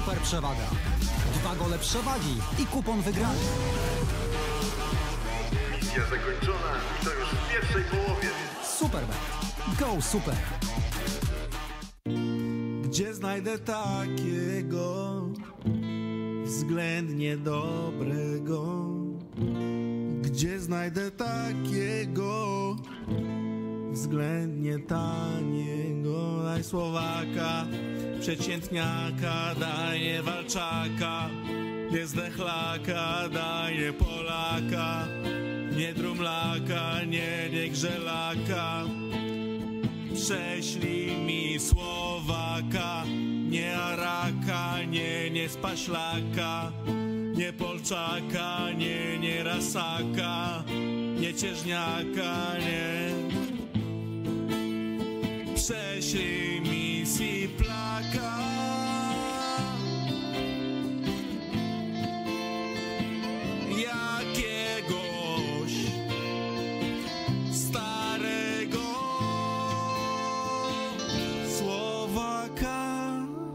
super przewaga. 2 gole przewagi i kupon wygrany. Misja zakończona i to już w pierwszej połowie. Superbet. Go super. Gdzie znajdę takiego względnie dobrego? Gdzie znajdę takiego względnie taniego? Daj Słowaka, przeciętniaka, daj nie Walczaka, nie Zdechlaka, daj nie Polaka, nie Drumlaka, nie Grzelaka. Prześlij mi Słowaka, nie Araka, nie Spaślaka, nie Polczaka, nie Rasaka, nie Cieżniaka, nie. Prześlij mi Siplaka. Jakiegoś starego Słowaka.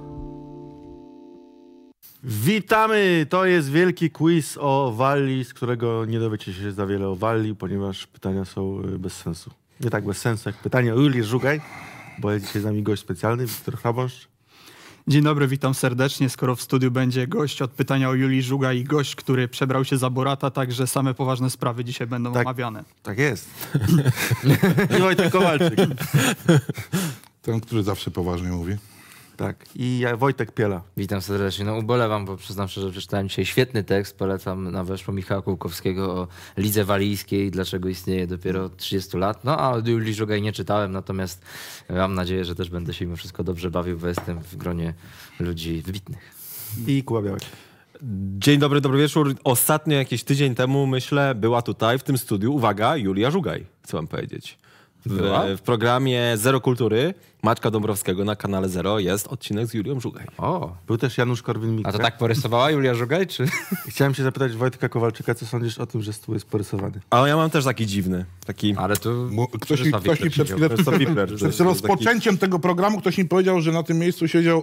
Witamy! To jest wielki quiz o Walii, z którego nie dowiecie się za wiele o Walii, ponieważ pytania są bez sensu. Nie tak bez sensu jak pytanie o Julię Żugaj, bo jest dzisiaj z nami gość specjalny, Wiktor Chrabąszcz. Dzień dobry, witam serdecznie. Skoro w studiu będzie gość od pytania o Julii Żugaj i gość, który przebrał się za Borata, także same poważne sprawy dzisiaj będą omawiane. Tak jest. I Wojtek Kowalczyk. Ten, który zawsze poważnie mówi. Tak. I ja, Wojtek Piela. Witam serdecznie. No ubolewam, bo przyznam szczerze, że przeczytałem dzisiaj świetny tekst, polecam na weszło Michała Kułkowskiego o lidze walijskiej, dlaczego istnieje dopiero od 30 lat. No a o Julii Żugaj nie czytałem, natomiast mam nadzieję, że też będę się mimo wszystko dobrze bawił, bo jestem w gronie ludzi wybitnych. I Kuba Białek. Dzień dobry, dobry wieczór. Ostatnio jakiś tydzień temu, myślę, była tutaj w tym studiu, uwaga, Julia Żugaj, chcę wam powiedzieć. W programie Zero Kultury Maćka Dąbrowskiego na kanale Zero jest odcinek z Julią Żugaj. O, Był też Janusz Korwin-Mikke. a to tak porysowała Julia Żugaj, czy? Chciałem się zapytać Wojtka Kowalczyka, co sądzisz o tym, że stół jest porysowany? A ja mam też taki dziwny. Ale tu Ktoś mi przed chwilę, Przed przed rozpoczęciem tego programu ktoś mi powiedział, że na tym miejscu siedział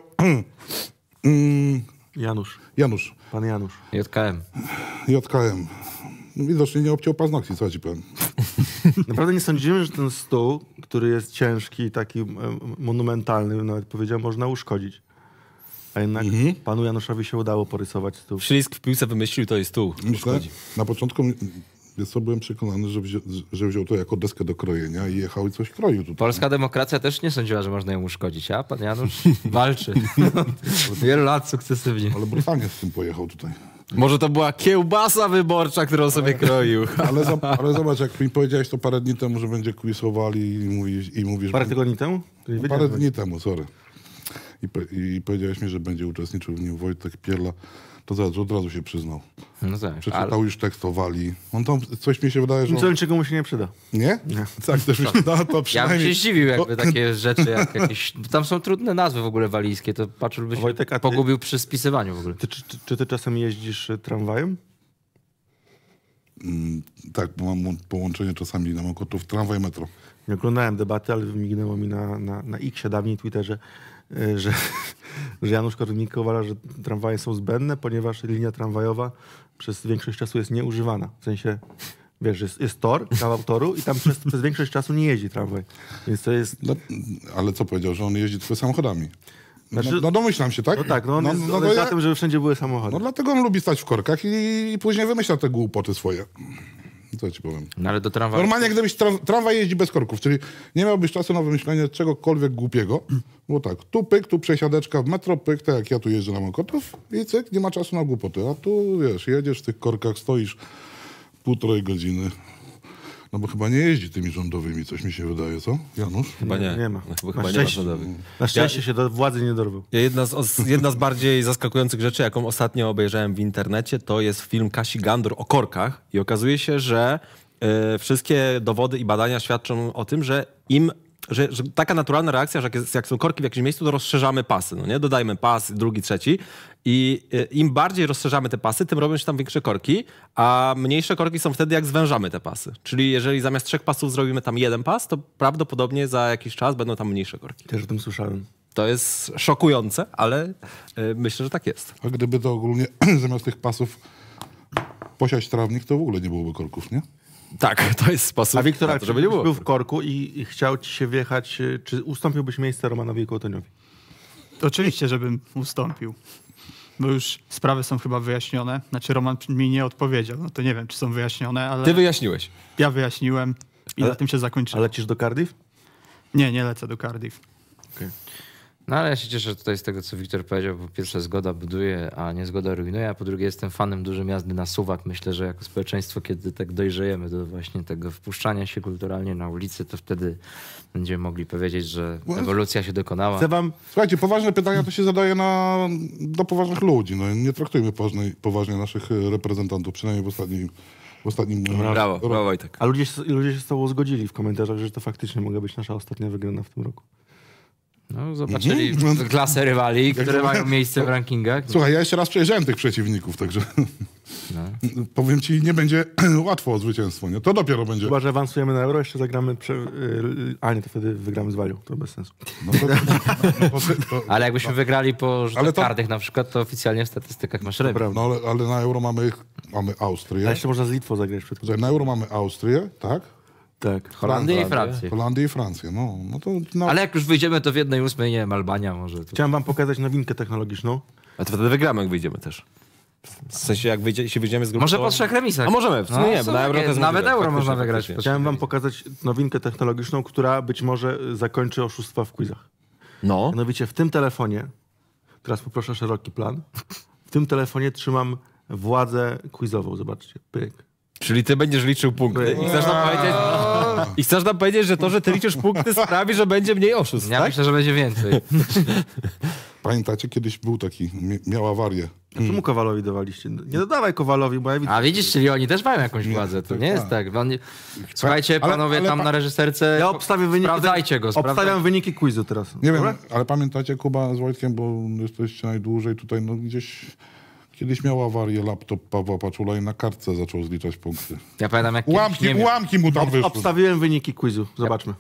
Janusz. Janusz, Pan Janusz. JKM. JKM. Widocznie nie obciął paznokci, co ci powiem. Naprawdę nie sądzimy, że ten stół, który jest ciężki, taki monumentalny, nawet powiedział, można uszkodzić. A jednak panu Januszowi się udało porysować stół. Ślisk w piłce wymyślił, to jest tu. Myślę, na początku byłem przekonany, że wziął to jako deskę do krojenia i jechał i coś kroił tutaj. Polska demokracja też nie sądziła, że można ją uszkodzić, a pan Janusz walczy. Od wielu lat sukcesywnie. Ale brutalnie z tym pojechał tutaj. Może to była kiełbasa wyborcza, którą sobie kroił. Ale zobacz, jak mi powiedziałeś to parę dni temu, że będzie quizowali i mówisz... Parę tygodni temu? Parę dni temu, sorry. I powiedziałeś mi, że będzie uczestniczył w nim Wojtek Pierla. To od razu się przyznał. No tak, Przeczytał już tekst o Walii. On tam coś mi się wydaje, że... Nic niczego mu się nie przyda. Nie? Tak, też mi się... No, to ja przynajmniej... bym się zdziwił, jakby takie rzeczy, jak jakieś... Tam są trudne nazwy w ogóle walijskie, to patrzył, by się Wojtek, pogubił przy spisywaniu w ogóle. Czy ty czasem jeździsz tramwajem? Tak, bo mam połączenie czasami na Mokotów, tramwaj, metro. Nie oglądałem debaty, ale mignęło mi na X-ie dawniej Twitterze, że Janusz Korwin-Mikke uważa, że tramwaje są zbędne, ponieważ linia tramwajowa przez większość czasu jest nieużywana. W sensie, wiesz, jest tor, kawał toru i tam przez większość czasu nie jeździ tramwaj. Więc to jest... No, ale co powiedział, że on jeździ tylko samochodami? Znaczy, no domyślam się, tak? No tak, on jest za tym, żeby wszędzie były samochody. No dlatego on lubi stać w korkach i później wymyśla te głupoty swoje. Co ci powiem? No ale do tramwaju... Normalnie gdybyś tramwaj jeździ bez korków, czyli nie miałbyś czasu na wymyślenie czegokolwiek głupiego, bo tak, tu pyk, tu przesiadeczka w metro, pyk, tak jak ja tu jeżdżę na Mokotów i cyk, nie ma czasu na głupoty. A tu, wiesz, jedziesz w tych korkach, stoisz 1,5 godziny. No bo chyba nie jeździ tymi rządowymi, coś mi się wydaje, co? Janusz? Chyba nie. Nie ma. Chyba nie ma rządowych. Na szczęście się do władzy nie dorwał. Jedna z bardziej zaskakujących rzeczy, jaką ostatnio obejrzałem w internecie, to jest film Kasi Gandur o korkach i okazuje się, że wszystkie dowody i badania świadczą o tym, że że taka naturalna reakcja, że jak są korki w jakimś miejscu, to rozszerzamy pasy, no nie? Dodajmy pas, drugi, trzeci i im bardziej rozszerzamy te pasy, tym robią się tam większe korki, a mniejsze korki są wtedy, jak zwężamy te pasy. Czyli jeżeli zamiast 3 pasów zrobimy tam 1 pas, to prawdopodobnie za jakiś czas będą tam mniejsze korki. Też o tym słyszałem. To jest szokujące, ale myślę, że tak jest. A gdyby to ogólnie zamiast tych pasów posiać trawnik, to w ogóle nie byłoby korków, nie? Tak, to jest sposób A Wiktor, na to, żeby nie było. był w korku i chciał ci się wjechać, czy ustąpiłbyś miejsce Romanowi Kołtoniowi? Oczywiście, żebym ustąpił. Bo już sprawy są chyba wyjaśnione. Znaczy Roman mi nie odpowiedział. No to nie wiem, czy są wyjaśnione, ale Ty wyjaśniłeś. ja wyjaśniłem i na tym się zakończyło. A lecisz do Cardiff? Nie lecę do Cardiff. No ale ja się cieszę tutaj z tego, co Wiktor powiedział. Po pierwsze, zgoda buduje, a niezgoda rujnuje, a po drugie, jestem fanem dużym jazdy na suwak. Myślę, że jako społeczeństwo, kiedy tak dojrzejemy do właśnie tego wpuszczania się kulturalnie na ulicy, to wtedy będziemy mogli powiedzieć, że ewolucja się dokonała. Chcę wam... Słuchajcie, poważne pytania to się zadaje do poważnych ludzi. No, nie traktujmy poważnie naszych reprezentantów, przynajmniej w ostatnim Brawo, roku. brawo Wojtek. A ludzie się z tobą zgodzili w komentarzach, że to faktycznie mogła być nasza ostatnia wygrana w tym roku. No, zobaczyli klasę rywali, które mają miejsce w rankingach. Słuchaj, ja jeszcze raz przejrzałem tych przeciwników, także powiem ci, nie będzie łatwo o zwycięstwo. Nie? To dopiero będzie. Chyba, że awansujemy na Euro, jeszcze zagramy... A nie, to wtedy wygramy z Walią. To bez sensu. No Ale jakbyśmy wygrali po rzutach Ale to- karnych na przykład, to oficjalnie w statystykach masz remis. Prawda. no, ale na Euro mamy A Austrię. jeszcze można z Litwą zagrać przed... Słuchaj, na Euro mamy Austrię, tak? Tak. Holandię i Francję. Holandię i Francję. No to Ale jak już wyjdziemy, to w 1/8, nie wiem, Albania może. To... Chciałem wam pokazać nowinkę technologiczną. A to wtedy wygramy, jak wyjdziemy też. W sensie, jak jeśli wyjdziemy z grupy... Może to- po 3 remisach. A możemy, w sumie nie, bo na Euro też nawet możliwe. Euro Faktycznie, można wygrać. faktycznie. Chciałem wam pokazać nowinkę technologiczną, która być może zakończy oszustwa w quizach. No. Mianowicie w tym telefonie, teraz poproszę szeroki plan, w tym telefonie trzymam władzę quizową, zobaczcie, pyk. Czyli ty będziesz liczył punkty. I chcesz nam powiedzieć, że to, że ty liczysz punkty sprawi, że będzie mniej oszustw, Ja tak? myślę, że będzie więcej. pamiętacie, kiedyś był taki, miał awarię. A czemu Kowalowi dawaliście? Nie dodawaj Kowalowi, bo ja widzę... A widzisz, czyli oni też mają jakąś władzę. To nie jest tak. Słuchajcie, Ale- panowie ale tam pa- na reżyserce, Ja obstawię wyniki... sprawdzajcie go. Obstawiam wyniki quizu teraz. Nie wiem, Dobra? ale pamiętacie, Kuba z Wojtkiem, bo jesteście najdłużej tutaj, no gdzieś kiedyś miał awarię laptop Pawła Paczula i na kartce zaczął zliczać punkty. Ja pamiętam, jak kiedyś, nie wiem, Ułamki mu tam wyszły. Obstawiłem wyniki quizu. Zobaczmy.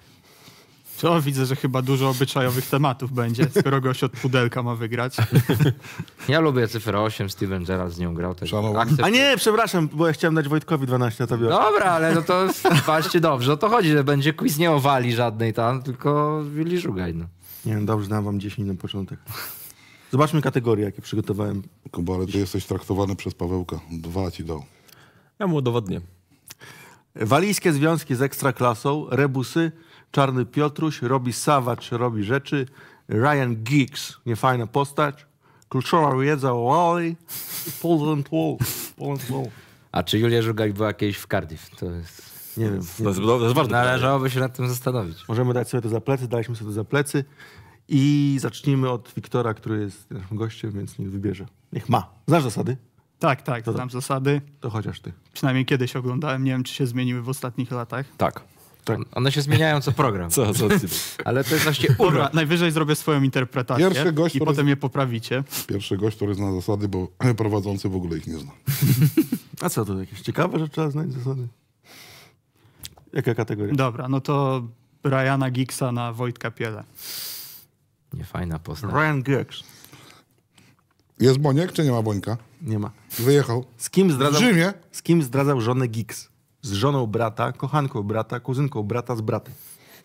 To widzę, że chyba dużo obyczajowych tematów będzie, skoro gość od pudelka ma wygrać. ja lubię cyfrę 8, Steven Gerrard z nią grał. Tak. Szanowny. A nie, przepraszam, bo ja chciałem dać Wojtkowi 12, a tobie 8. Dobra, ale no to walczcie dobrze. O to chodzi, że będzie quiz nie o Wali żadnej tam, tylko Willi Żugaj. No. Nie wiem, dobrze, dam wam 10 na początek. Zobaczmy kategorie, jakie przygotowałem. Kuba, ale ty jesteś traktowany przez Pawełka. 2 ci dał. Ja mu udowodnię. Walijskie związki z ekstraklasą, rebusy, Czarny Piotruś, robi Savage, robi rzeczy, Ryan Giggs, niefajna postać, kluczowa wiedza o Wali, Poland Wall. A czy Julia Żugaj była kiedyś w Cardiff? To jest... Nie wiem, To jest ważne. Należałoby się nad tym zastanowić. możemy dać sobie to za plecy, daliśmy sobie to za plecy i zacznijmy od Wiktora, który jest naszym gościem, więc niech wybierze. Niech ma. Znasz zasady? Tak, znam zasady. To chociaż ty. Przynajmniej kiedyś oglądałem, nie wiem, czy się zmieniły w ostatnich latach. Tak. One się zmieniają co program. Co ty? Ale to jest właśnie Dobra, urok. najwyżej zrobię swoją interpretację Pierwszy gość, i który- potem je poprawicie. Pierwszy gość, który zna zasady, bo prowadzący w ogóle ich nie zna. A co to, jakieś ciekawe, że trzeba znać zasady? Jaka kategoria? Dobra, no to Ryana Giggsa na Wojtka Piele. Niefajna postać. Ryan Giggs. Jest Boniek, czy nie ma Bońka? Nie ma. Wyjechał. Z kim W zdradzał, Rzymie? z kim zdradzał żonę Giggs? Z żoną brata, kochanką brata, kuzynką brata, z bratem.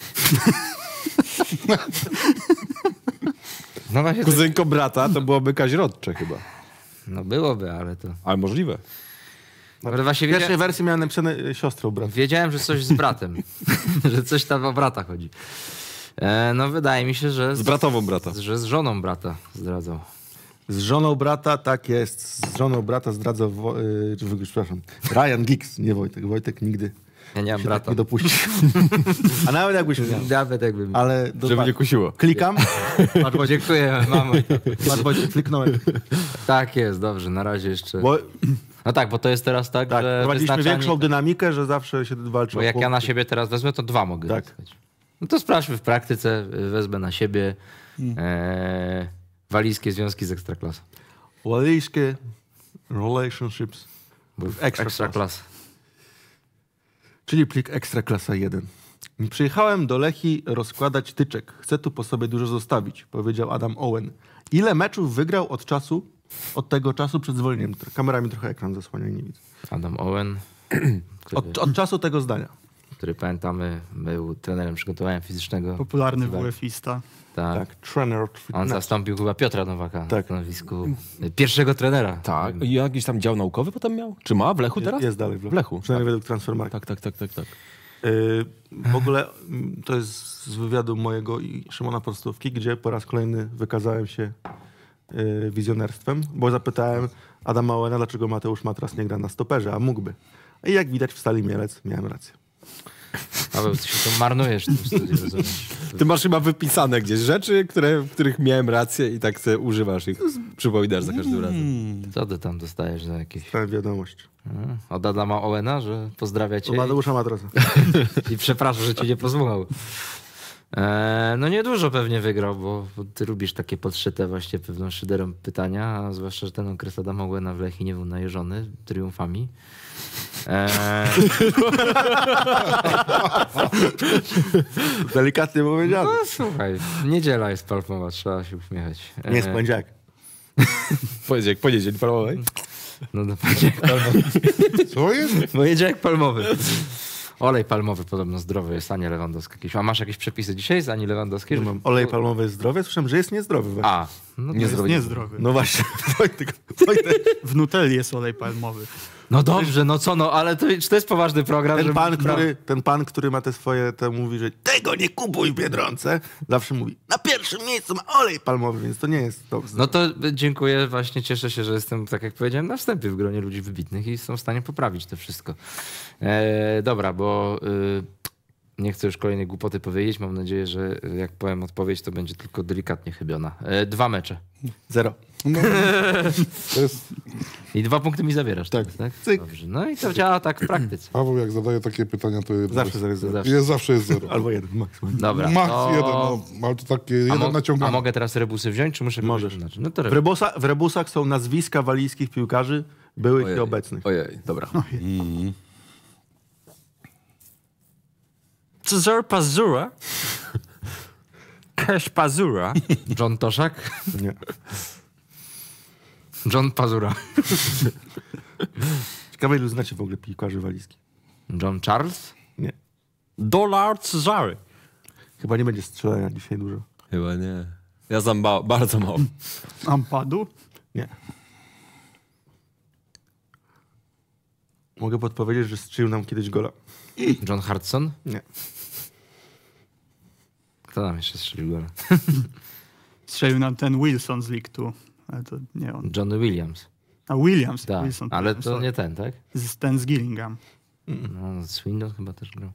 No właśnie, Kuzynko brata to byłoby kaźrodcze chyba. no byłoby, ale to... Ale możliwe. Ale właśnie W pierwszej wersji miałem napisane siostrą brata. wiedziałem, że coś z bratem. że coś tam o brata chodzi. No wydaje mi się, że... Z bratową brata. Że z żoną brata zdradzał. Z żoną brata, tak jest. Z żoną brata zdradzał... przepraszam. Ryan Giggs, nie Wojtek. Wojtek nigdy Ja nie mam się brata. tak nie dopuścił. A nawet jakbyś miał. Nawet jakbym... Ale Żeby nie kusiło. klikam. Dziękuję, mamo. Patrz, Wojtek, kliknąłem. Tak jest, dobrze, na razie jeszcze... Bo No tak, bo to jest teraz tak, tak, że prowadziliśmy wyznaczanie- większą dynamikę, że zawsze się walczy Bo o jak ja na punkty. siebie teraz wezmę, to 2 mogę Tak. wysłać. No to sprawdźmy w praktyce, wezmę na siebie walijskie związki z ekstraklasą. Walijskie relationships Bo Extra Ekstraklasa. czyli plik Ekstraklasa 1. Przyjechałem do Lechii rozkładać tyczek. Chcę tu po sobie dużo zostawić, powiedział Adam Owen. Ile meczów wygrał od tego czasu przed zwolnieniem? Kamera mi trochę ekran zasłania i nie widzę. Adam Owen, Od czasu tego zdania. który pamiętamy, był trenerem przygotowania fizycznego. Popularny Tak. WF-ista. Tak. Trainer. On zastąpił chyba Piotra Nowaka na Tak. stanowisku pierwszego trenera. Tak. I jakiś tam dział naukowy potem miał? Czy ma w Lechu teraz? Jest dalej w Lechu. W Lechu. Przynajmniej według Transfermarkt. Tak. W ogóle to jest z wywiadu mojego i Szymona Prostówki, gdzie po raz kolejny wykazałem się wizjonerstwem, bo zapytałem Adama Owena, dlaczego Mateusz Matras nie gra na stoperze, a mógłby. I jak widać w Stali Mielec miałem rację. Paweł, ty się to marnujesz w tym studiu, rozumiesz? Ty masz chyba wypisane gdzieś rzeczy, w których miałem rację i tak sobie używasz ich. Przypominasz za każdym razem. Co ty tam dostajesz za jakieś... Tę wiadomość. Od Adama Owena, że pozdrawia cię Od Mateusza Matrasa. i przepraszam, że cię nie posłuchał. No niedużo pewnie wygrał, bo ty lubisz takie podszyte właśnie pewną szyderą pytania, a zwłaszcza, że ten okres Adama Owena w Lechii nie był najeżony triumfami. Delikatnie powiedziane. No słuchaj, niedziela jest palmowa, trzeba się uśmiechać. Nie jest poniedziałek. Poniedziałek palmowej. No do poniedziałek palmowy. Co jest? Poniedziałek palmowy. Olej palmowy podobno zdrowy jest, Ania Lewandowska. A masz jakieś przepisy dzisiaj z Ani Lewandowskiej? Mam olej palmowy jest zdrowy? Słyszałem, że jest niezdrowy. Właśnie. A, no to Jest niezdrowy. No właśnie. Wojtek. W Nutelli jest olej palmowy. No dobrze, no co no, ale czy to jest poważny program? Ten pan, który ma te swoje, to mówi, że tego nie kupuj w Biedronce, zawsze mówi, na pierwszym miejscu ma olej palmowy, więc to nie jest to. No to dziękuję, właśnie cieszę się, że jestem, tak jak powiedziałem, na wstępie w gronie ludzi wybitnych i są w stanie poprawić to wszystko. Dobra, bo nie chcę już kolejnej głupoty powiedzieć. Mam nadzieję, że jak powiem odpowiedź, to będzie tylko delikatnie chybiona. 2 mecze. 0. No, to jest... I 2 punkty mi zabierasz. Tak. Cyk. Dobrze. No i to działa tak w praktyce. Paweł, jak zadaje takie pytania, to Zawsze 0. zawsze jest zero. Albo 1 maksymalnie. Dobra. Max to... 1, no, ale to takie jeden A naciągany. mogę teraz rebusy wziąć, czy muszę Możesz. kogoś wyznaczyć? No to W rebusach są nazwiska walijskich piłkarzy, byłych i obecnych. Ojej, dobra. Cezar Pazura. Cash Pazura. John Toszak. Nie. John Pazura. Ciekawe, ilu znacie w ogóle piłkarzy walijskich. John Charles. Nie. Dolar Cezary. Chyba nie będzie strzelania dzisiaj dużo. Chyba nie. Ja znam bardzo mało. Ampadu? Nie. Mogę podpowiedzieć, że strzelił nam kiedyś gola. John Hartson. Nie. Kto nam jeszcze strzelił gola? Strzelił nam ten Wilson z League 2. Ale to nie on. Johnny Williams. A Williams. Tak, Wilson, ale to sorry. nie ten, tak? Ten z Gillingham. No, Swindon chyba też grał.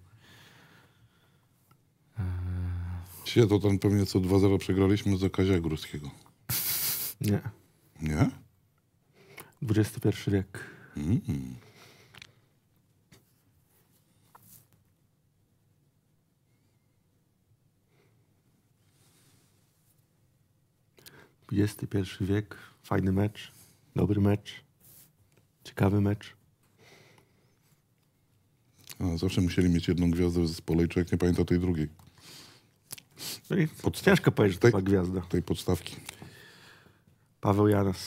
Dzisiaj to tam pewnie co 2-0 przegraliśmy za Kazia Górskiego. Nie. Nie? XXI wiek. XXI wiek. Fajny mecz. Dobry mecz. Ciekawy mecz. A, zawsze musieli mieć jedną gwiazdę w zespole i człowiek nie pamięta tej drugiej. No i ciężko powiedzieć, że to była gwiazda. Tej podstawki. Paweł Janas.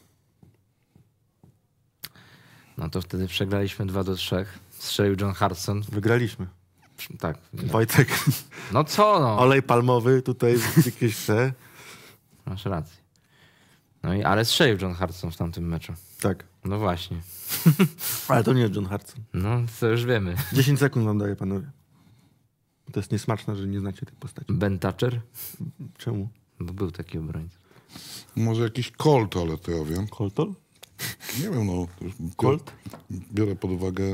No to wtedy przegraliśmy 2-3. Strzelił John Hartson. Wygraliśmy. Tak. Wojtek. No co no? Olej palmowy, tutaj jakieś te. Masz rację. No i ale strzelił John Hartson w tamtym meczu. Tak. No właśnie. Ale to nie jest John Hartson. No to już wiemy. 10 sekund wam daję, panowie. To jest niesmaczne, że nie znacie tej postaci. Ben Thatcher? Czemu? Bo był taki obrońca. Może jakiś Colt, ale to ja wiem. Colton? Nie wiem, no. Colt? Biorę pod uwagę...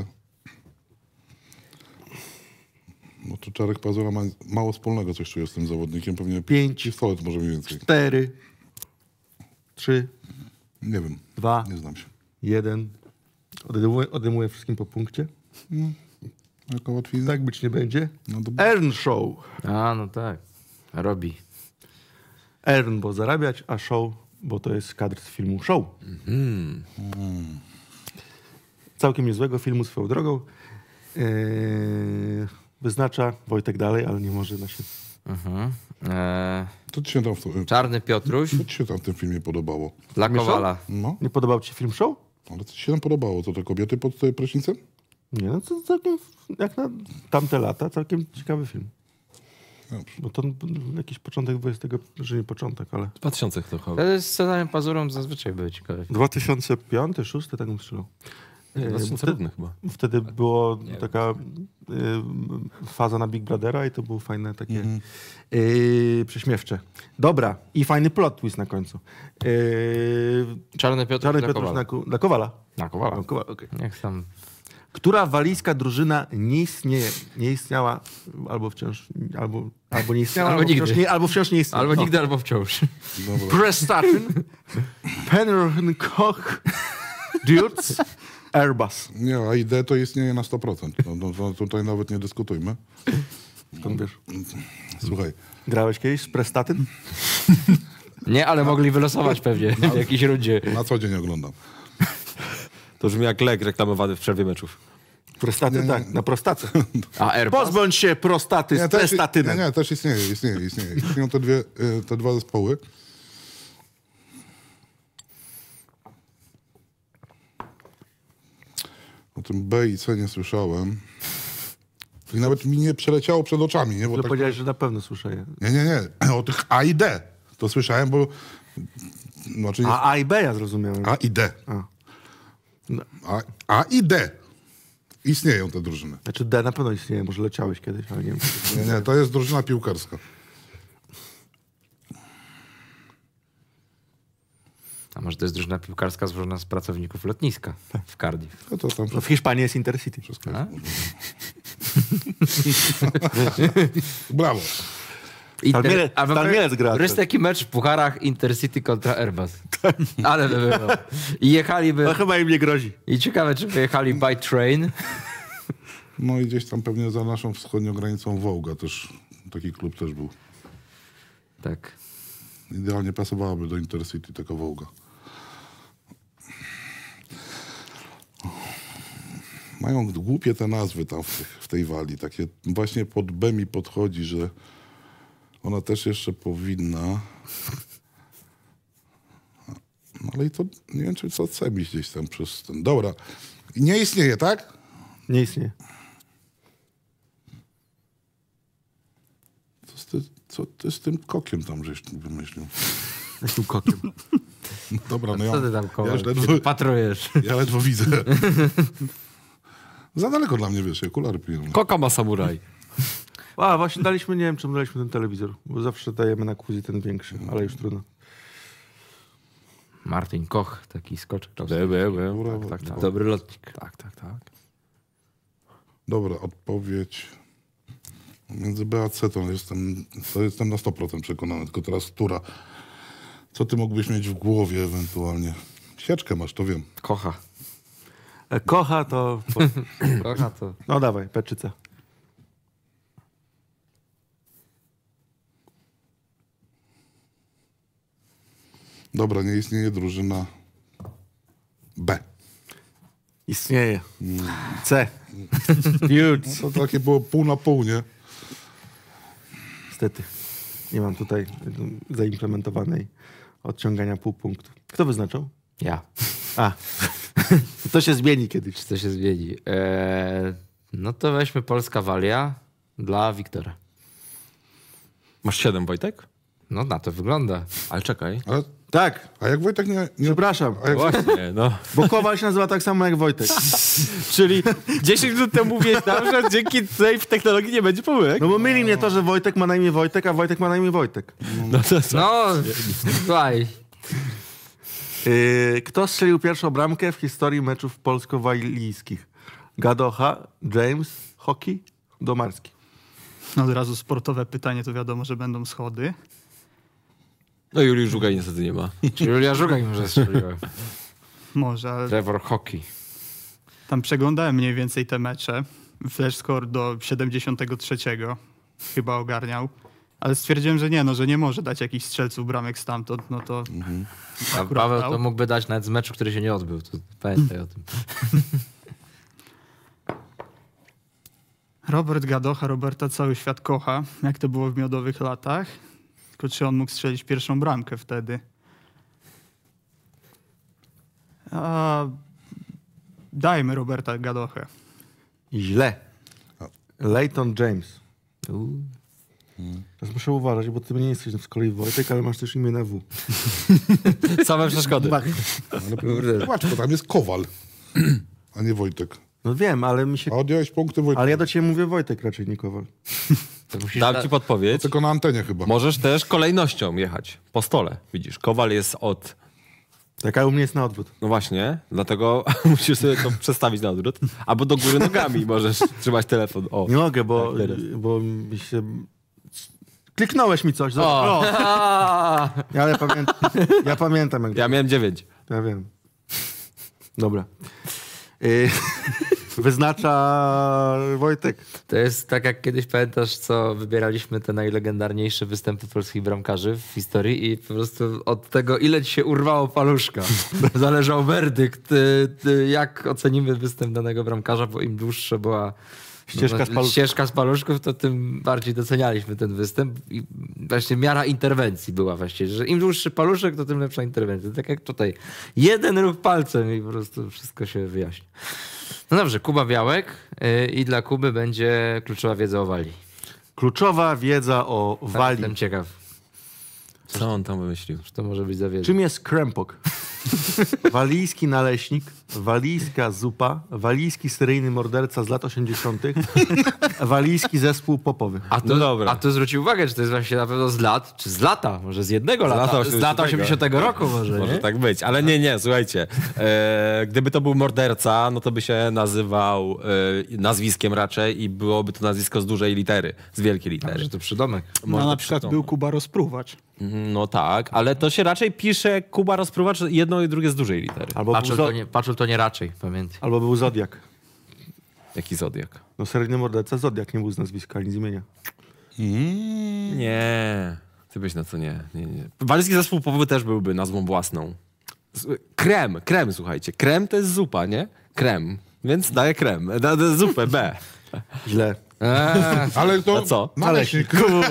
No to Czarek Pazura ma mało wspólnego coś czuję z tym zawodnikiem. Pewnie 5, pistolet może mniej więcej. 4, 3, Nie wiem. 2, Nie znam się. 1. Odejmuję wszystkim po punkcie. Jaka łatwizna? Tak być nie będzie. No to... Earn Show. A, no tak. Robi. Earn, bo zarabiać, a show, bo to jest kadr z filmu Show. Całkiem niezłego filmu swoją drogą. Wyznacza Wojtek dalej, ale nie może na siebie. To ci się tam Czarny Piotruś co ci się tam w tym filmie podobało? dla Kowala. No, Nie podobał ci film show? ale co ci się tam podobało? To te kobiety pod prysznicem? Nie, no to całkiem, jak na tamte lata, całkiem ciekawy film. Dobrze. Bo to jakiś początek że nie początek, ale... 2000 to chyba. To jest z Cezarem Pazurą zazwyczaj były ciekawe. 2005, 2006, tak bym strzelał. 2000 równych chyba. Wtedy była taka faza na Big Brothera i to były fajne takie prześmiewcze. Dobra, i fajny plot twist na końcu. Czarny Piotruś Czarny dla Piotruś Kowala. Dla Kowala. Na Kowala. Dla Kowala, okej. Niech tam... Która walijska drużyna nie istniała, albo wciąż, albo nie istniała, Albo nigdy. albo wciąż nie istniała. Albo nigdy, albo wciąż. Prestatin, Penryn Koch, Dutz, Airbus. Nie, a idea to istnieje na 100%. No, tutaj nawet nie dyskutujmy. Skąd wiesz? Słuchaj, Grałeś kiedyś z Prestatin? Nie, ale mogli wylosować pewnie w jakiejś rundzie. na co dzień oglądam. To brzmi jak lek reklamowany w przerwie meczów. Prestaty, tak, na prostace. A Airbus? Pozbądź się prostaty z prestatynem. Nie, też istnieje. Istnieją te dwa zespoły. O tym B i C nie słyszałem. I nawet mi nie przeleciało przed oczami, nie? Bo Ale tak, powiedziałeś, że na pewno słyszę je. nie. O tych A i D. To słyszałem, bo... Znaczy nie, A i B ja zrozumiałem. A i D. A. A i D. Istnieją te drużyny. Znaczy D na pewno istnieje, może leciałeś kiedyś, ale nie wiem. Nie, to jest drużyna piłkarska. A może to jest drużyna piłkarska złożona z pracowników lotniska w Cardiff. No to tam No w Hiszpanii jest Intercity. wszystko A? jest. Brawo. Stalmielec gra. To jest taki mecz w pucharach Intercity kontra Airbus. Ale by było. I jechaliby... No chyba im nie grozi. I ciekawe, czy wyjechali by train. No i gdzieś tam pewnie za naszą wschodnią granicą Wołga też, taki klub też był. Tak. Idealnie pasowałaby do Intercity taka Wołga. Mają głupie te nazwy tam w tej Walii. Takie właśnie pod B mi podchodzi, że ona też jeszcze powinna. No ale i to nie wiem, czy co C mi gdzieś tam przez ten. Dobra. Nie istnieje, tak? Nie istnieje. Co ty z tym kokiem tam żeś wymyślił? Jakim kokiem? No dobra, no Co ty tam ja, już ledwo, patrujesz? ja ledwo widzę. Za daleko dla mnie, wiesz, okulary pilnuję. Koka ma samuraj. A, właśnie daliśmy, nie wiem czemu daliśmy ten telewizor, bo zawsze dajemy na Kuzi ten większy, ale już trudno. Martin Koch, taki skoczek. Brawo. Tak. Dobry lotnik. Tak. Dobra, odpowiedź. Między B a C to jestem na 100% przekonany, tylko teraz która. Co ty mógłbyś mieć w głowie ewentualnie? Sieczkę masz, to wiem. Kocha. Kocha to... Kocha to... No dawaj, P czy C. Dobra, nie istnieje drużyna B. Istnieje. C. Huge. No to takie było pół na pół, nie? Niestety. Nie mam tutaj zaimplementowanej odciągania pół punktu. Kto wyznaczył? Ja. A. To się zmieni kiedyś. Czy to się zmieni? No to weźmy Polska Walia dla Wiktora. Masz 7, Wojtek? No na to wygląda. Ale czekaj. Ale, Tak. a jak Wojtek nie... Przepraszam. A jak, Właśnie, no. Bo Kowal się nazywa tak samo jak Wojtek. Czyli 10 minut temu mówiłeś nam, że dzięki tej technologii nie będzie pomyłek. No bo myli mnie to, że Wojtek ma na imię Wojtek, a Wojtek ma na imię Wojtek. No to co? No, słuchaj. Kto strzelił pierwszą bramkę w historii meczów polsko-walijskich? Gadocha, James, Hockey, Domarski. No od razu sportowe pytanie, to wiadomo, że będą schody. No Juliusz Żugaj niestety nie ma. Czy Julia Żugaj może strzeliła? Może, ale Trevor Hockey. tam przeglądałem mniej więcej te mecze. Flash score do 73 chyba ogarniał. Ale stwierdziłem, że nie, no, że nie może dać jakichś strzelców bramek stamtąd, no to... A akurat Paweł dał. to mógłby dać nawet z meczu, który się nie odbył. To pamiętaj o tym. Robert Gadocha, Roberta cały świat kocha, jak to było w miodowych latach. Tylko czy on mógł strzelić pierwszą bramkę wtedy? Dajmy Roberta Gadochę. Źle. Leighton James. Teraz muszę uważać, bo ty nie jesteś z kolei Wojtek, ale masz też imię na W. Same przeszkody. Ale patrz, bo tam jest Kowal, a nie Wojtek. No wiem, ale mi się... A odjąłeś punkty Wojtka. Ale ja do ciebie mówię Wojtek raczej, nie Kowal. Dam ci podpowiedź. Tylko na antenie chyba. Możesz też kolejnością jechać. Po stole. Widzisz, Kowal jest od... Taka u mnie jest na odwrót. No właśnie, dlatego musisz sobie to przestawić na odwrót. Albo do góry nogami możesz trzymać telefon. O. Nie mogę, bo mi się... Kliknąłeś mi coś. O. Ale ja pamiętam. Jak Ja miałem 9. Ja wiem. Dobra. Wyznacza Wojtek. To jest tak, jak kiedyś pamiętasz, co wybieraliśmy te najlegendarniejsze występy polskich bramkarzy w historii i po prostu od tego, ile ci się urwało paluszka, zależał werdykt, jak ocenimy występ danego bramkarza, bo im dłuższa była ścieżka z paluszków, to tym bardziej docenialiśmy ten występ i właśnie miara interwencji była właściwie, że im dłuższy paluszek, to tym lepsza interwencja. Tak jak tutaj. Jeden ruch palcem i po prostu wszystko się wyjaśni. No dobrze, Kuba Białek i dla Kuby będzie kluczowa wiedza o Walii. Kluczowa wiedza o Walii. Jestem ciekaw, Co on tam wymyślił? że to może być za wiedza. Czym jest krempok? Walijski naleśnik, walijska zupa, walijski seryjny morderca z lat 80., walijski zespół popowy. No dobra. A tu zwrócił uwagę, czy to jest właśnie na pewno z lat, czy z lata, może z jednego lata, z lata 80 roku może, Może nie? tak być, ale nie, słuchajcie. Gdyby to był morderca, no to by się nazywał nazwiskiem raczej i byłoby to nazwisko z dużej litery, z wielkiej litery. Że to przydomek. No, na przykład był Kuba Rozpruwacz. No tak, ale to się raczej pisze Kuba Rozpruwacz jedno i drugie z dużej litery. Patrzył to nie raczej, pamiętaj. Albo był Zodiak. Jaki Zodiak? No seryjny morderca Zodiak nie był z nazwiska, ani z imienia. Nie. Ty byś na co nie. Walijski zespół popowy też byłby nazwą własną. Krem, słuchajcie. Krem to jest zupa, nie? Krem. Więc daję krem. Zupę B. Źle. Ale to A co? naleśnik.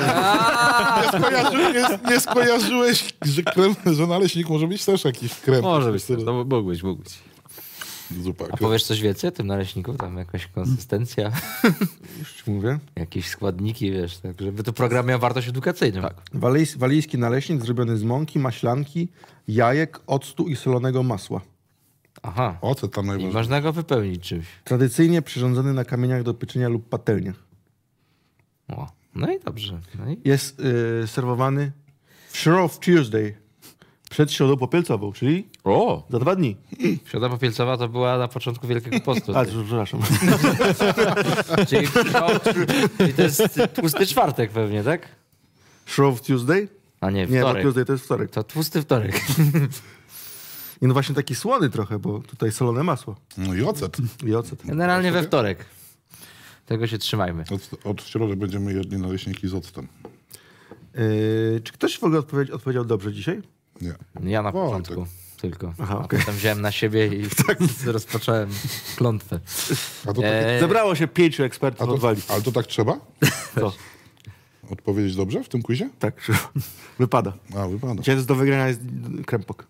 Nie skojarzyłeś, że naleśnik może być też jakiś krem. Może być też. No, mógł być. Zupa. A powiesz coś więcej o tym naleśniku? Tam jakaś konsystencja, Już ci mówię. jakieś składniki, wiesz, tak, żeby to program miał wartość edukacyjną. Tak. Walijski naleśnik zrobiony z mąki, maślanki, jajek, octu i solonego masła. Aha. Ocet tam I najważniejszy. można go wypełnić czymś. Tradycyjnie przyrządzony na kamieniach do pieczenia lub patelniach. O. No i dobrze. No i... Jest serwowany w Shrove Tuesday przed środą popielcową, czyli O! za 2 dni. Środa Popielcowa to była na początku Wielkiego Postu. A, przepraszam. Czyli to jest tłusty czwartek pewnie, tak? Shrove Tuesday? A nie, Nie, bo wtorek. Tuesday to jest wtorek. To tłusty wtorek. I no właśnie taki słony trochę, bo tutaj solone masło No i ocet. i ocet. Generalnie we wtorek. Tego się trzymajmy. Od środy będziemy jedli naleśniki z octem. Czy ktoś w ogóle odpowiedział dobrze dzisiaj? Nie. Ja na Wojtek. początku tylko. Aha, A okej. potem wziąłem na siebie i rozpocząłem klątwę. A to tak, Zebrało się 5 ekspertów od Walii. ale to tak trzeba? Co? Odpowiedzieć dobrze w tym quizie? Tak, wypada. A, wypada. Dzisiaj do wygrania jest krempok.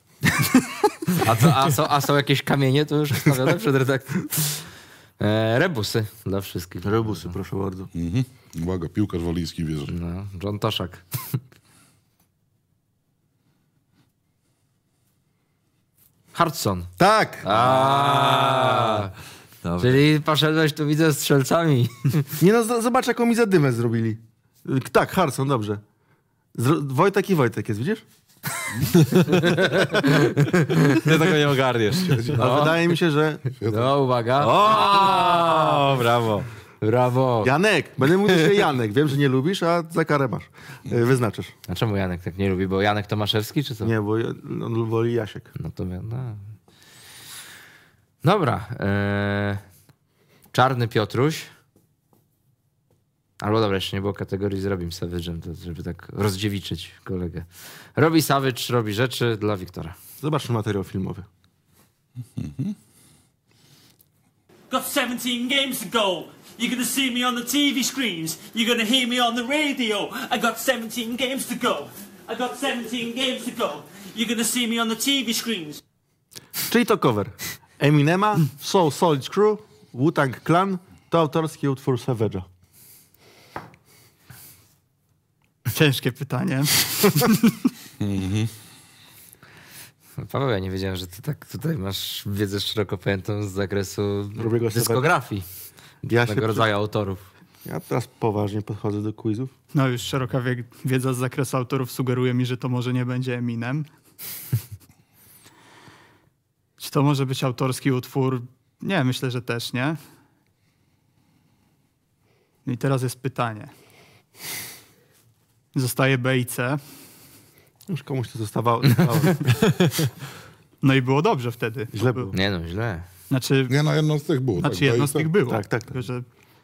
A są jakieś kamienie, to już ustawione przed redakcją. Rebusy dla wszystkich. Rebusy, proszę bardzo. Mhm. Uwaga, piłkarz walijski wierzy. No, John Toszak. Hudson. Tak! Czyli poszedłeś tu, widzę, strzelcami. Nie no, zobacz jaką mi zadymę zrobili. Tak, Harson, dobrze. Wojtek i Wojtek jest, widzisz? Ty tego nie ogarniesz. Ale wydaje mi się, że... No, uwaga. O, brawo. Brawo. Janek! Będę mówił się Janek. Wiem, że nie lubisz, a za karę masz. Wyznaczysz. A czemu Janek tak nie lubi? Bo Janek Tomaszewski, czy co? Nie, bo on woli Jasiek. No to no. Dobra. Czarny Piotruś. Albo dobra, jeszcze nie było kategorii z Robim Savage'em, to żeby tak rozdziewiczyć kolegę. Robi Savage robi rzeczy dla Wiktora. Zobaczmy materiał filmowy. Got 17 games to go. You're gonna see me on the TV screens. You're gonna hear me on the radio. I got 17 games to go. I got 17 games to go. You're gonna see me on the TV screens. Czyli to cover Eminema, Soul Solid Crew, Wu-Tang Clan, to autorski utwór Savage'a. Ciężkie pytanie. Paweł, ja nie wiedziałem, że ty tak tutaj masz wiedzę szeroko pojętą z zakresu Robię dyskografii Ja tego rodzaju autorów. Ja teraz poważnie podchodzę do quizów. No już szeroka wiedza z zakresu autorów sugeruje mi, że to może nie będzie Eminem. Czy to może być autorski utwór? Nie, myślę, że też nie. I teraz jest pytanie. Zostaje B i C. Już komuś to zostawało. No i było dobrze wtedy. Źle było. Nie no, źle. Znaczy, Nie, no jedno z tych było. znaczy tak, jedno z tych było. Tak. Tylko, że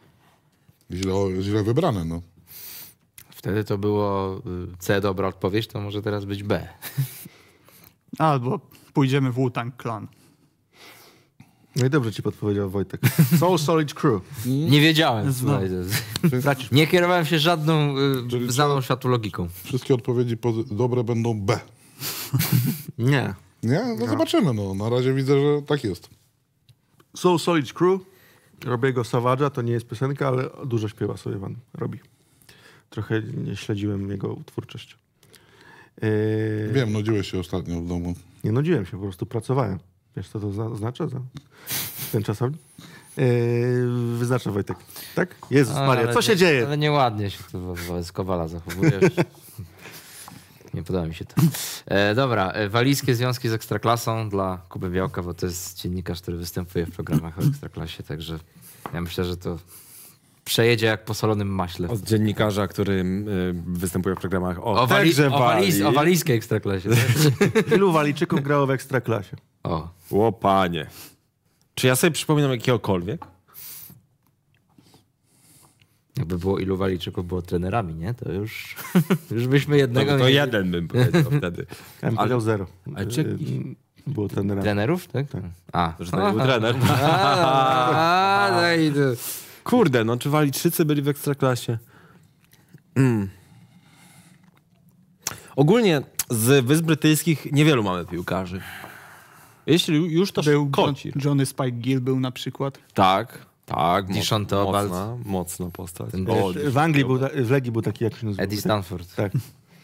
Źle wybrane, no. Wtedy to było C, dobra odpowiedź, to może teraz być B. albo pójdziemy w Wu-Tang Clan. No i dobrze ci podpowiedział Wojtek. Soul Solid Crew. Nie wiedziałem. Znam. Słuchaj, nie kierowałem się żadną znaną światu logiką. Wszystkie odpowiedzi dobre będą B. Nie. Nie? No zobaczymy, no. Na razie widzę, że tak jest. Soul Solid Crew. Robiego Savage'a, to nie jest piosenka, ale dużo śpiewa sobie Van. Robi. Trochę nie śledziłem jego twórczość. Wiem, nudziłeś się ostatnio w domu. Nie nudziłem się, po prostu pracowałem. Wiesz, co to oznacza za ten czasownik? Wyznacza Wojtek. Tak? Jezus Maria, co się dzieje? Ale nieładnie się tu wobec Kowala zachowujesz. Nie podoba mi się to. Dobra, walijskie związki z Ekstraklasą dla Kuby Białka, bo to jest dziennikarz, który występuje w programach o Ekstraklasie, także ja myślę, że to przejedzie jak po solonym maśle. Od dziennikarza, który występuje w programach O walijskiej Ekstraklasie. Ilu Walijczyków grało w Ekstraklasie? O. Łopanie. Czy ja sobie przypominam jakiegokolwiek? Jakby było ilu Walijczyków było trenerami, nie? To już byśmy jednego... To mieli. jeden bym powiedział wtedy. Ja bym powiedział 0. Ale czy... Było trenerami. Trenerów, tak? A. Że to był trener. No i to... Kurde, no czy Walijczycy byli w Ekstraklasie? Ogólnie z Wysp Brytyjskich niewielu mamy piłkarzy. Jeśli już to Był Kocir. Johnny Spike Gill był na przykład. Tak. Dijon Theobald. Mocna postać. W Anglii był, w Legii był taki, jak się nazywał. Eddie Stanford. Tak.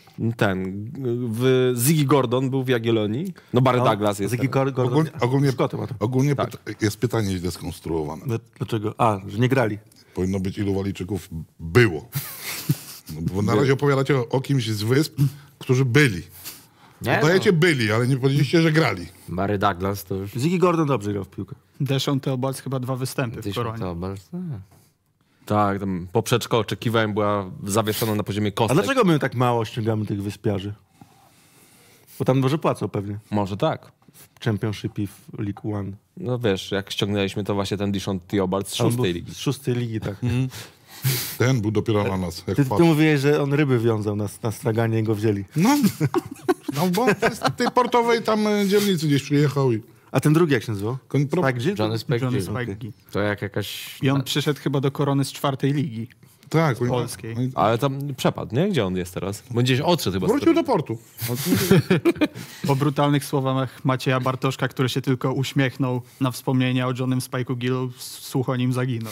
Ziggy Gordon był w Jagiellonii. No Barry Douglas jest. Ziggy Gordon. Ogólnie Tak. jest pytanie źle skonstruowane. Dlaczego? Że nie grali. Powinno być ilu Walijczyków było. No, bo na razie opowiadacie o kimś z wysp, którzy byli. Nie, Dajecie byli, ale nie powiedzieliście, że grali. Barry Douglas to już... Ziggy Gordon dobrze grał w piłkę. Deshaun Theobald chyba 2 występy w Dijon Koronie. Theobald. Tak, tam poprzeczka oczekiwań była zawieszona na poziomie A kostek. dlaczego my tak mało ściągamy tych wyspiarzy? Bo tam może płacą pewnie. Może tak. W Championship i w League One. No wiesz, jak ściągnęliśmy to właśnie ten Dijon Theobald z A on był 6. ligi. Z 6. ligi, tak. Ten był dopiero na nas. Jak Ty patrz. mówiłeś, że on ryby wiązał na straganie i go wzięli. No bo z tej portowej tam dzielnicy gdzieś przyjechał i... A ten drugi jak się nazywał? Spike Gill? Johnny Spike Johnny Gill. Spike Gill. To jak jakaś... I on przyszedł chyba do Korony z 4. ligi. Tak, Polskiej. Ale tam przepadł, nie? Gdzie on jest teraz? Bo gdzieś odszedł chyba. Wrócił do portu. Po brutalnych słowach Macieja Bartoszka, który się tylko uśmiechnął na wspomnienia o Johnnym Spike'u Gillu, słuch o nim zaginął.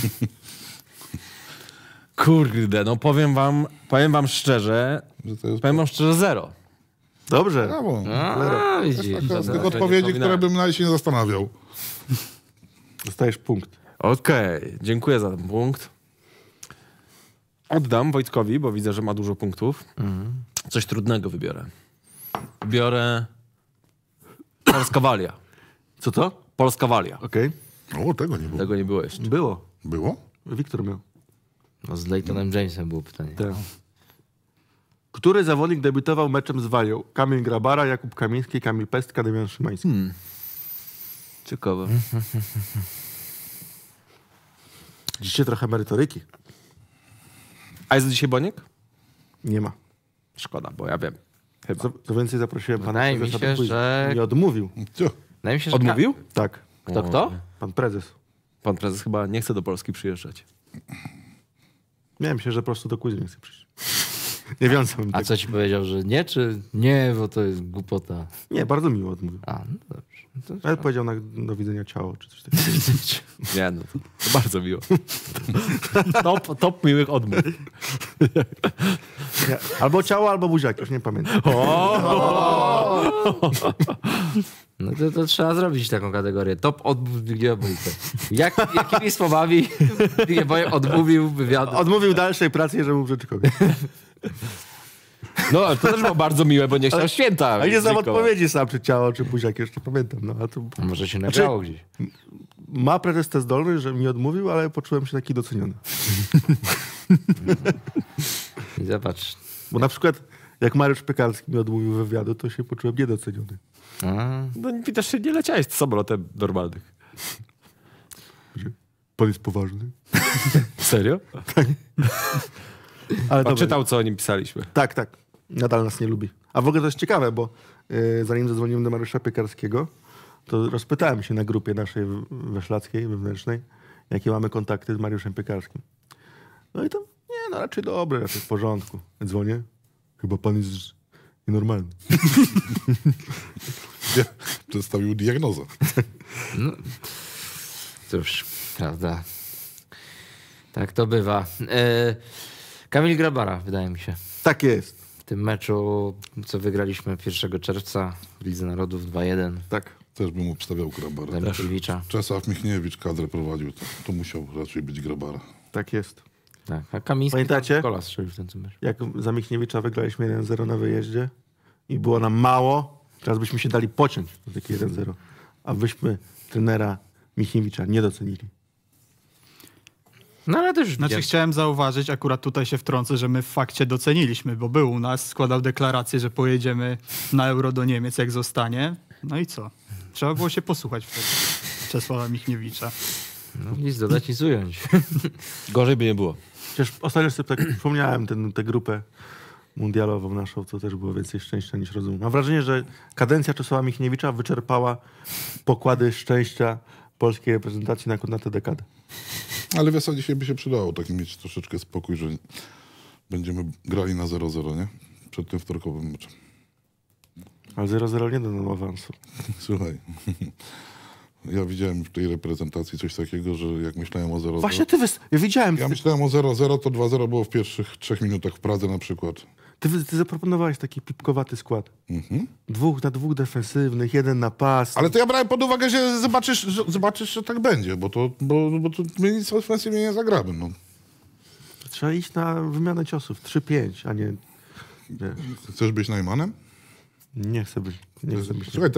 Kurde, no powiem wam szczerze, Że to jest... powiem wam szczerze 0. Dobrze. Brawo. A, widzisz. Taka z tych nie odpowiedzi, które wspominałem. bym nawet się nie zastanawiał. Dostajesz punkt. Okej, dziękuję za ten punkt. Oddam Wojtkowi, bo widzę, że ma dużo punktów. Coś trudnego wybiorę. Biorę Polska Walia. Co to? Polska Walia. Okej. O, tego nie było. Tego nie było jeszcze. Było. Było? Wiktor miał. No z Leightonem Jamesem było pytanie. Tak. Który zawodnik debiutował meczem z Walią? Kamil Grabara, Jakub Kamiński, Kamil Pestka, Damian Szymański. Ciekawe. Dzisiaj trochę merytoryki. A jest dzisiaj Boniek? Nie ma. Szkoda, bo ja wiem. Chyba. Co więcej, zaprosiłem pana Wydaje mi prezesa się, do quizu. że... Nie odmówił. Co? Wydaje mi się, że Odmówił? Tak. Kto? Pan prezes. Pan prezes chyba nie chce do Polski przyjeżdżać. Miałem się, że po prostu do quizu nie chcę przyjść. Nie wiązałem A tego. co ci powiedział, że nie, czy nie, bo to jest głupota? Nie, bardzo miło odmówił. A, no dobrze. Ale powiedział do widzenia ciało, czy coś takiego. Nie, no to bardzo miło. top miłych odmów. Nie. Albo ciało, albo buziak, już nie pamiętam. No to trzeba zrobić taką kategorię. Top odmów Zbigniewa Bojka. Jakimi słowami Zbigniew Bojek odmówił wywiadu? Odmówił dalszej pracy Jerzemu Brzeczkowi. No, to też było bardzo miłe, bo nie chciał święta. A nie znam zlikować. odpowiedzi sam, czy ciało, czy buziak, jeszcze pamiętam. No, a to... A może się nagrało gdzieś. Ma prezes tę zdolność, że mi odmówił, ale poczułem się taki doceniony. I zobacz. Bo na przykład jak Mariusz Piekarski mi odmówił wywiadu, to się poczułem niedoceniony. No widocznie nie leciałeś z samolotem normalnych. Pan jest poważny? Serio? Ale Pan dobra. czytał, co o nim pisaliśmy. Tak, tak. Nadal nas nie lubi. A w ogóle to jest ciekawe, bo zanim zadzwoniłem do Mariusza Piekarskiego, to rozpytałem się na grupie naszej weszlackiej, wewnętrznej, jakie mamy kontakty z Mariuszem Piekarskim. No i to, nie, no raczej dobre, raczej w porządku. Dzwonię. Chyba pan jest nienormalny. Przedstawił diagnozę. No, cóż, prawda. Tak to bywa. Kamil Grabara, wydaje mi się. Tak jest. W tym meczu, co wygraliśmy 1 czerwca w Lidze Narodów 2-1. Tak. Też bym obstawiał Grabara. Dla Mickiewicza. Czesław Michniewicz kadrę prowadził, to musiał raczej być Grabara. Tak jest. Tak, a Kamiński Pamiętacie? gola strzelił w tym meczu. Jak za Michniewicza wygraliśmy 1-0 na wyjeździe i było nam mało, teraz byśmy się dali pociąć do takie 1-0. A wyśmy trenera Michniewicza nie docenili. No ale też Znaczy chciałem zauważyć, akurat tutaj się wtrącę, że my w fakcie doceniliśmy, bo był u nas, składał deklarację, że pojedziemy na Euro do Niemiec, jak zostanie. No i co? Trzeba było się posłuchać wtedy Czesława Michniewicza. No, nic dodać, nic ująć. Gorzej by nie było. Przecież ostatnio sobie tak przypomniałem tę grupę mundialową naszą, to też było więcej szczęścia niż rozumu. Mam wrażenie, że kadencja Czesława Michniewicza wyczerpała pokłady szczęścia polskiej reprezentacji na tę dekadę. Ale wiesz co, dzisiaj by się przydało tak mieć troszeczkę spokój, że będziemy grali na 0-0, nie? Przed tym wtorkowym meczem. Ale 0-0 nie da nam awansu. Słuchaj, ja widziałem w tej reprezentacji coś takiego, że jak myślałem o 0-0... Właśnie ja widziałem. Ja myślałem o 0-0, to 2-0 było w pierwszych 3 minutach w Pradze na przykład. Ty zaproponowałeś taki pipkowaty skład. 2 na 2 defensywnych, 1 na pas. Ale to ja brałem pod uwagę, że zobaczysz, że tak będzie, bo to my nic ofensywnie nie zagramy. No. Trzeba iść na wymianę ciosów. 3-5, a nie... Chcesz być Najmanem? Nie chcę być. Słuchaj,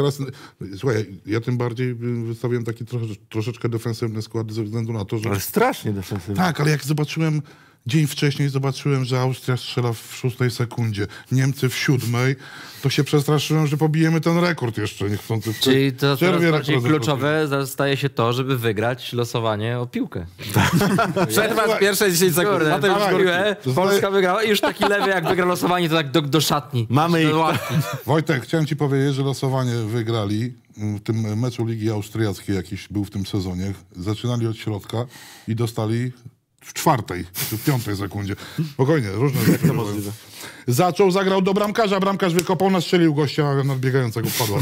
ja tym bardziej wystawiłem taki troszeczkę defensywny skład ze względu na to, że... Ale strasznie defensywny. Tak, ale jak zobaczyłem... Dzień wcześniej zobaczyłem, że Austria strzela w 6 sekundzie, Niemcy w 7, to się przestraszyłem, że pobijemy ten rekord jeszcze niechcący. Czyli to coraz bardziej rekord kluczowe staje się to, żeby wygrać losowanie o piłkę. Przetrwać pierwsze 10 sekund. Kurde, Potem już piłę, Polska wygrała i już taki lewy jak wygra losowanie, to tak do szatni. Mamy ich. Wojtek, chciałem ci powiedzieć, że losowanie wygrali w tym meczu Ligi Austriackiej, jakiś był w tym sezonie. Zaczynali od środka i dostali w 4, w 5 sekundzie. Spokojnie, różne rzeczy. To możliwe. Zagrał do bramkarza, bramkarz wykopał, nastrzelił gościa nadbiegającego, wpadła.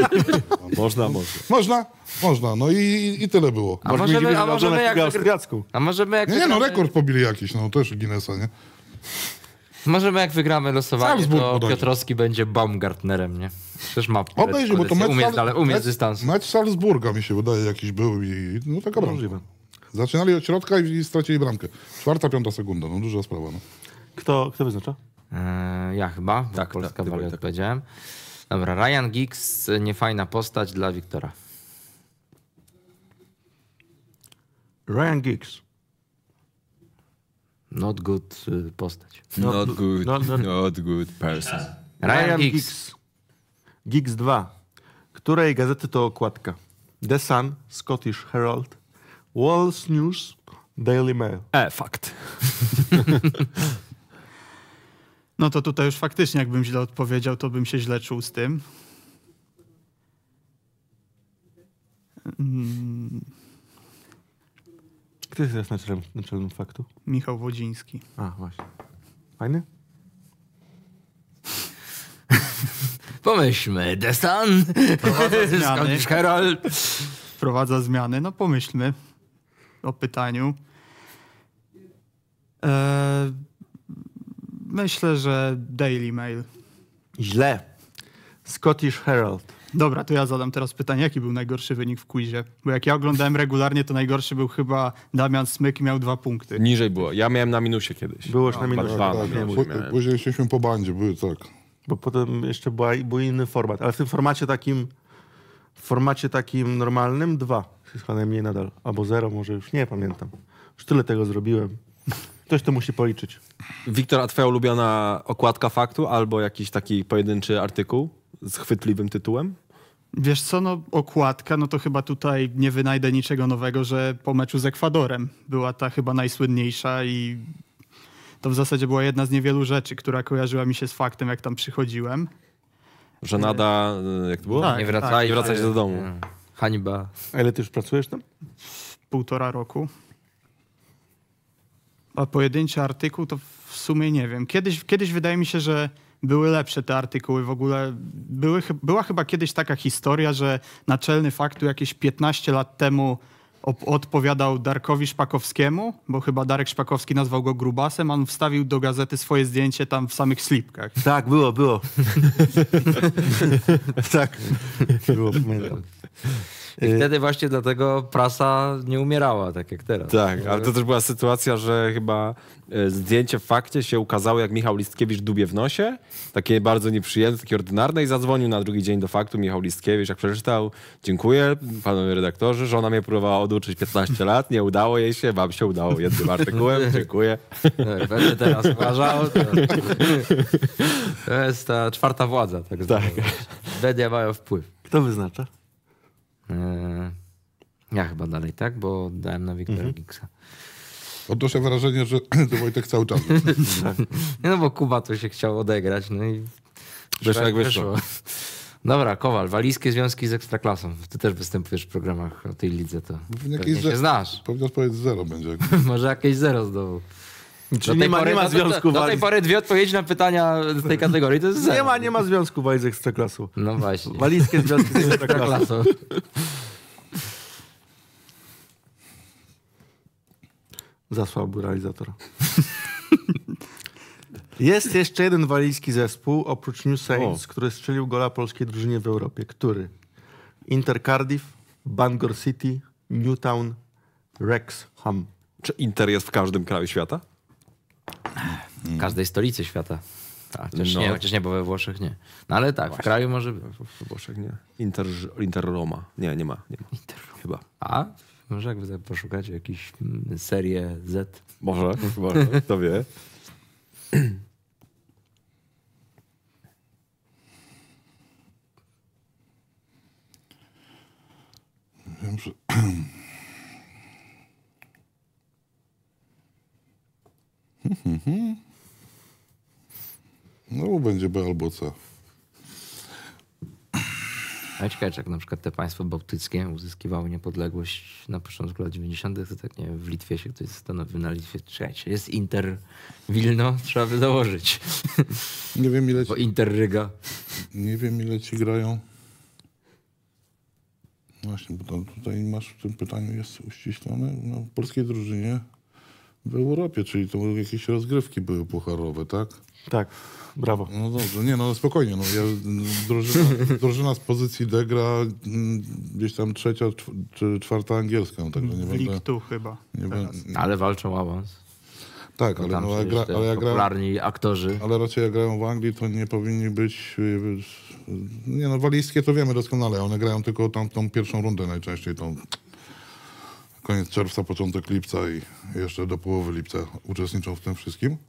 Można. No i tyle było. A możemy jak austriacką. A możemy jak Nie, no rekord pobili jakiś, no też Guinnessa, nie? Możemy jak wygramy losowanie, Salzburg to bodajże. Piotrowski będzie Baumgartnerem, nie? Przecież ma Obejrzyj, bo to umie z dystansu. mecz Salzburga mi się wydaje jakiś był i no taka bramka. Możliwe. Zaczynali od środka i stracili bramkę. 4., 5 sekunda, no duża sprawa. No. Kto wyznacza? Ja chyba, bo Tak, Polska ty, Wali Wojtek. odpowiedziałem. Dobra, Ryan Giggs, niefajna postać dla Wiktora. Ryan Giggs. Not good postać. Not good. No. Not good person. Ryan Giggs. Giggs 2. Której gazety to okładka? The Sun, Scottish Herald, Wales News, Daily Mail. Fakt. No to tutaj już faktycznie, jakbym źle odpowiedział, to bym się źle czuł z tym. Kto jest naczelnym faktu? Michał Wodziński. A, właśnie. Fajny? Pomyślmy, The Sun, Scottish Herald. Wprowadza zmiany. No pomyślmy o pytaniu. Myślę, że Daily Mail. Źle. Scottish Herald. Dobra, to ja zadam teraz pytanie, jaki był najgorszy wynik w quizie? Bo jak ja oglądałem regularnie, to najgorszy był chyba Damian Smyk i miał 2 punkty. Niżej było. Ja miałem na minusie kiedyś. Było już na minusie. Dwa Tak, na minusie miałem. później szliśmy po bandzie, były tak. Bo potem jeszcze był inny format. Ale w tym formacie takim normalnym 2. Jest chyba najmniej nadal. Albo 0, może już nie pamiętam. Już tyle tego zrobiłem. Ktoś to musi policzyć. Wiktor, a twoja ulubiona okładka faktu albo jakiś taki pojedynczy artykuł z chwytliwym tytułem? Wiesz co, no okładka, no to chyba tutaj nie wynajdę niczego nowego, że po meczu z Ekwadorem była ta chyba najsłynniejsza i to w zasadzie była jedna z niewielu rzeczy, która kojarzyła mi się z faktem, jak tam przychodziłem. Żenada, jak to było? Tak. Nie wracajcie. Nie wracajcie do domu. Hańba. A ile ty już pracujesz tam? 1,5 roku. A pojedynczy artykuł to w sumie nie wiem. Kiedyś wydaje mi się, że były lepsze te artykuły. W ogóle była chyba kiedyś taka historia, że naczelny faktu jakieś 15 lat temu odpowiadał Darkowi Szpakowskiemu, bo chyba Darek Szpakowski nazwał go grubasem, a on wstawił do gazety swoje zdjęcie tam w samych slipkach. Tak, było. Tak. Było, pamiętam. I wtedy właśnie dlatego prasa nie umierała, tak jak teraz. Tak, ale to też była sytuacja, że chyba zdjęcie w fakcie się ukazało, jak Michał Listkiewicz dubie w nosie. Takie bardzo nieprzyjemne, takie ordynarne i zadzwonił na drugi dzień do faktu Michał Listkiewicz, jak przeczytał: dziękuję panowie redaktorzy, żona mnie próbowała oduczyć 15 lat, nie udało jej się, wam się udało jednym artykułem, dziękuję. Będę teraz uważał. To jest ta czwarta władza. Tak. Media mają wpływ. Kto wyznacza? Ja chyba dalej, tak? Bo dałem na Wiktora Giksa. Odnoszę wrażenie, że ty, Wojtek, cały czas. No bo Kuba to się chciał odegrać, no i Wyszło jak wyszło. Dobra, Kowal, walijskie związki z Ekstraklasą. Ty też występujesz w programach o tej lidze, to pewnie się znasz. Pewnie odpowiedź 0 będzie. Może jakieś 0 znowu. Czyli nie ma związku do tej pory 2 odpowiedzi na pytania z tej kategorii to jest 0. Nie ma związku wali z Ekstraklasą. No właśnie. Walijskie związki z Ekstraklasą. Zasłabł realizator. Jest jeszcze jeden walijski zespół, oprócz New Saints, który strzelił gola polskiej drużynie w Europie. Który? Inter Cardiff, Bangor City, Newtown, Wrexham. Czy Inter jest w każdym kraju świata? W każdej stolicy świata. Chociaż nie, bo we Włoszech nie. No ale tak, właśnie. W kraju może być. We Włoszech nie. Inter Roma. Nie ma. Chyba. A? Może jak wy poszukacie jakąś serię Z? Może, kto wie. Wiem, że... No, będzie B albo C. A ciekawe, jak na przykład te państwa bałtyckie uzyskiwały niepodległość na początku lat 90., to tak nie wiem, w Litwie się ktoś zastanowił, na Litwie, czekajcie, jest Inter Wilno, trzeba by założyć. Nie wiem, ile ci... Bo Inter Ryga. Nie wiem, ile ci grają. Właśnie, bo tutaj masz w tym pytaniu jest uściślone. No, w polskiej drużynie w Europie, czyli to jakieś rozgrywki były pucharowe, tak? Tak, brawo. No dobrze, nie, no spokojnie. No, drużyna z pozycji D gra gdzieś tam 3. czy 4. angielska. No, także nie w będę, League 2 chyba. Ale walczą o awans. Tak, ale, no, ale jak popularni aktorzy. Ale raczej jak grają w Anglii, to nie powinni być... Nie no, walijskie to wiemy doskonale. One grają tylko tą pierwszą rundę najczęściej. Koniec czerwca, początek lipca i jeszcze do połowy lipca uczestniczą w tym wszystkim.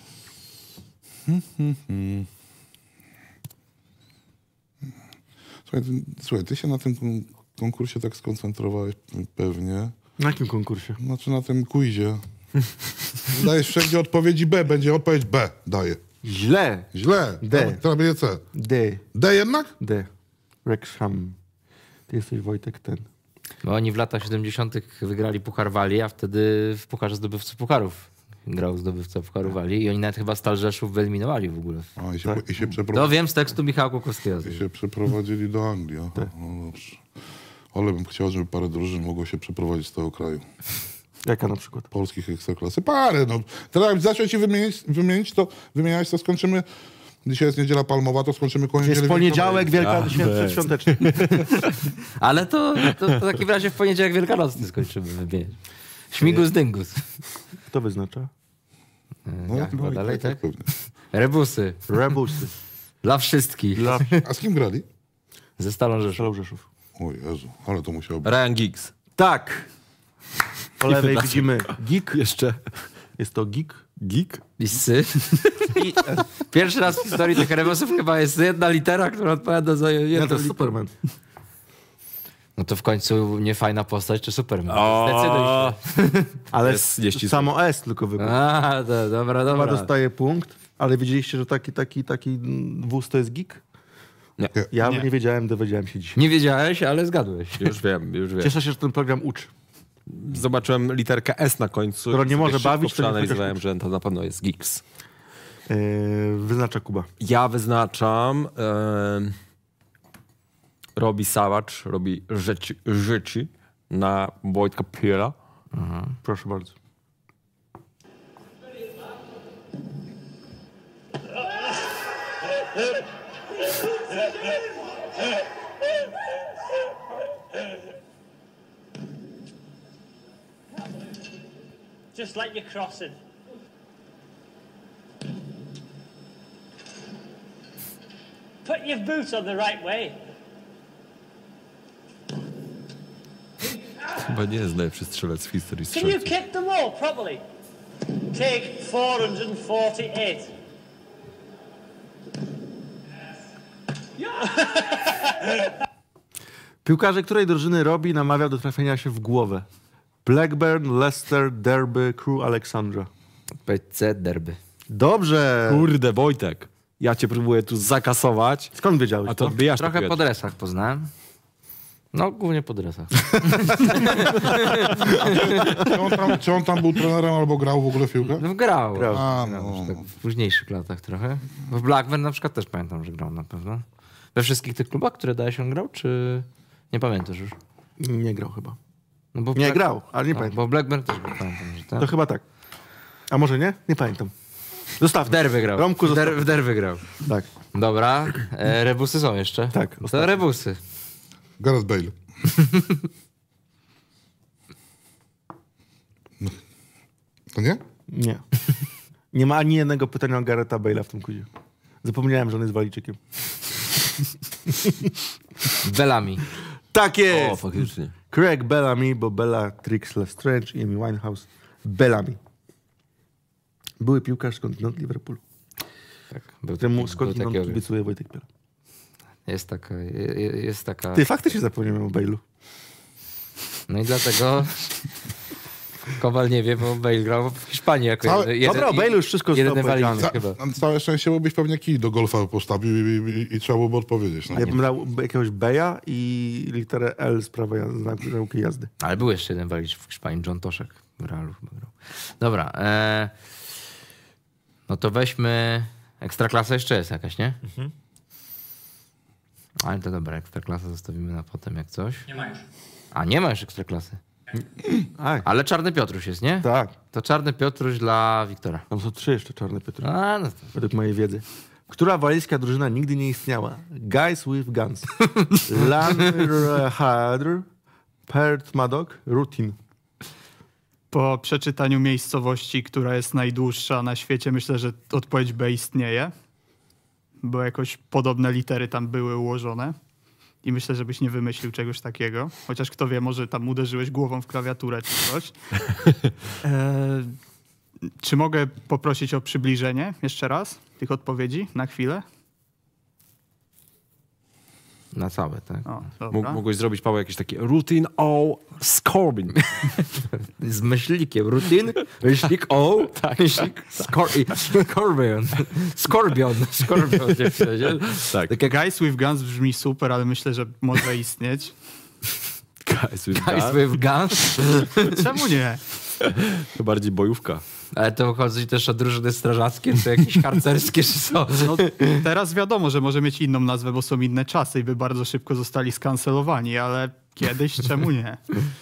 Słuchaj, ty się na tym konkursie tak skoncentrowałeś pewnie. Na jakim konkursie? Znaczy na tym quizie. Dajesz wszędzie odpowiedzi B, będzie odpowiedź B, daje. Źle. D. Teraz będzie C. D. D jednak? D. Wrexham. Ty jesteś, Wojtek, ten. Bo oni w latach 70. wygrali Puchar Walii, a wtedy w Pucharze Zdobywców Pucharów grał zdobywca Pucharu Walii i oni nawet chyba Stal Rzeszów wyeliminowali w ogóle. To wiem z tekstu Michała Kukowskiego. I się przeprowadzili do Anglii. Aha, no dobrze. Ale bym chciał, żeby parę drużyn mogło się przeprowadzić z tego kraju. Jaka na przykład? Polskich ekstraklasy. Parę, no. Teraz jak zacząć ci wymieniać, to skończymy. Dzisiaj jest Niedziela Palmowa, to skończymy koło Jest poniedziałek, przedświąteczny. Ale to w takim razie w poniedziałek wielkanocny skończymy wymieniać. Śmigus dyngus. Kto wyznacza? Ja chyba dalej, tak? Pewnie. Rebusy. Dla wszystkich. A z kim grali? Ze Stalą Rzeszów. O Jezu, ale to musiało być. Ryan Giggs. Tak. Po lewej widzimy Geek. Jeszcze. Jest to Geek. Geek? Lisy. Pierwszy raz w historii tych rebusów chyba jest jedna litera, która odpowiada za jedną to jest Superman. No to w końcu nie fajna postać, czy Superman? Zdecyduj się. Ale jest nieścisłe. samo S tylko wygląda. A, dobra. Chyba dostaje punkt, ale wiedzieliście, że taki wóz to jest Geek? Nie. Ja nie wiedziałem, dowiedziałem się dzisiaj. Nie wiedziałeś, ale zgadłeś. Już wiem. Cieszę się, że ten program uczy. Zobaczyłem literkę S na końcu. Która nie może bawić, to nie przeanalizowałem, że to na pewno jest Giggs. Wyznacza Kuba. Ja wyznaczam robi Savage, robi rzeczy na Wojtka Piela. Proszę bardzo. Just like you're crossing. Put your boot on the right way. Chyba nie jest najlepszy strzelec w historii Can you strzelców. kick the ball properly? Take 448. Piłkarze której drużyny Robi namawiał do trafienia się w głowę? Blackburn, Leicester, Derby, Crew, Aleksandra. PC Derby. Dobrze. Kurde, Wojtek. Ja cię próbuję tu zakasować. Skąd wiedziałeś A to odbijasz Trochę to po dresach poznałem. No, głównie po dresach. Czy on tam był trenerem albo grał w ogóle w piłkę? No, grał. A, Grał no. już tak w późniejszych latach trochę. W Blackburn na przykład też pamiętam, że grał na pewno. We wszystkich tych klubach, które dałeś, on grał, czy nie pamiętasz już? Nie grał chyba. No bo Nie grał, ale nie pamiętam. Bo Blackburn też grał, pamiętam, że tak. To chyba tak. A może nie? Nie pamiętam. Zostaw. W Derby grał. Romku, zostaw. W Derby grał. Tak. Dobra. Rebusy są jeszcze. Tak, To ostatnie. rebusy. Gareth Bale. No. To nie? Nie. Nie ma ani jednego pytania o Garetha Bale'a w tym kuzie. Zapomniałem, że on jest Walijczykiem. Bellamy. Tak jest! O, faktycznie. Craig Bellamy, bo Bella Trix Lestrange i Amy Winehouse. Bellamy. Były piłkarz skądinąd Liverpoolu. Tak. Któremu skądinąd taki kibicuje Wojtek Piela. Jest taka... Ty, faktycznie zapomniałem o Bale'u. No i dlatego Kowal nie wie, bo Bale grał w Hiszpanii jako Dobra, o Bale'u już wszystko jeden zostało powiedziane. chyba. Całe szczęście, bo byś pewnie kij do golfa postawił i trzeba byłoby odpowiedzieć. No. Ja bym dał jakiegoś Beja i literę L z prawa nauki jazdy. Ale był jeszcze jeden Walicz w Hiszpanii, John Toszek w Realu chyba grał. Dobra. No to weźmy... Ekstraklasa jeszcze jest jakaś, nie? Mhm. Ale to dobra, Ekstraklasa zostawimy na potem jak coś. Nie ma już. A nie ma już Ekstraklasy. Aj, Ale Czarny Piotruś jest, nie? tak. To Czarny Piotruś dla Wiktora. Tam są 3 jeszcze czarne Piotr. A, no to... Według mojej wiedzy. Która walijska drużyna nigdy nie istniała? Guys with Guns. Lanhadr, Perth Madoc, Rutin. Po przeczytaniu miejscowości, która jest najdłuższa na świecie, myślę, że odpowiedź B istnieje, bo jakoś podobne litery tam były ułożone i myślę, żebyś nie wymyślił czegoś takiego. Chociaż kto wie, może tam uderzyłeś głową w klawiaturę czy coś. Czy mogę poprosić o przybliżenie jeszcze raz tych odpowiedzi na chwilę? Na całe, tak. O, dobra. Mogłeś zrobić, Paweł, jakiś taki routine o Scorbin. Z myślnikiem. Rutin, myślnik o, myślnik Scorpion. Scorpion. Nie Tak. Guys with Guns brzmi super, ale myślę, że może istnieć. Guys with Guys Guns. with Guns. Czemu nie? To bardziej bojówka. Ale to chodzi też o drużyny strażackie, czy jakieś harcerskie, czy co? No, teraz wiadomo, że może mieć inną nazwę, bo są inne czasy i by bardzo szybko zostali skancelowani, ale kiedyś czemu nie?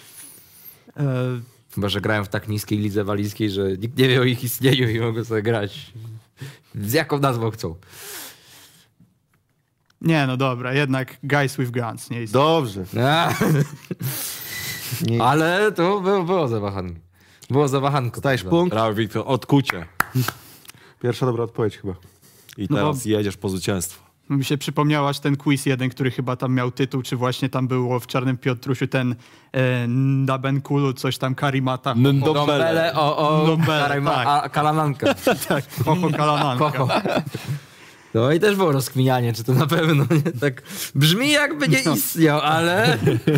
Chyba, że grają w tak niskiej lidze walijskiej, że nikt nie wie o ich istnieniu i mogą sobie grać. Z jaką nazwą chcą. Nie, no dobra, jednak Guys with Guns nie jest. Dobrze. Nie. Ale to było zawahane. Było zawahane. Stajesz punkt. Brawo, Wiktor, odkucie. Pierwsza dobra odpowiedź chyba. I No teraz jedziesz po zwycięstwo. Mi się przypomniał aż ten quiz jeden, który chyba tam miał tytuł, czy właśnie tam było w Czarnym Piotrusiu ten Ndabenkulu, coś tam Karimata. Dombele Ndombele, tak. Kalamanka. Tak, Koko Kalamanka. Koko. No i też było rozkminianie, czy to na pewno nie? Tak brzmi jakby nie istniał, ale...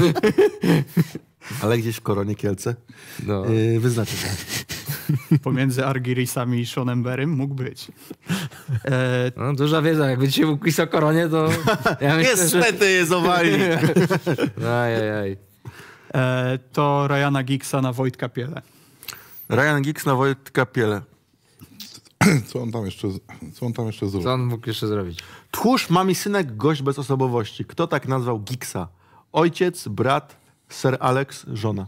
Ale gdzieś w Koronie Kielce No. wyznaczę się. Pomiędzy Argirisami i Seanem Berrym mógł być. No, duża wiedza, jakby dzisiaj był quiz o Koronie, to... Ja myślę, Niestety jest owali. Ajajaj. To Ryana Giggsa na Wojtka Piele. Ryan Giggs na Wojtka Piele. Co on tam jeszcze zrobił? Co on mógł jeszcze zrobić? Tchórz, mami, synek, gość bez osobowości. Kto tak nazwał Giggsa? Ojciec, brat, Sir Alex, żona.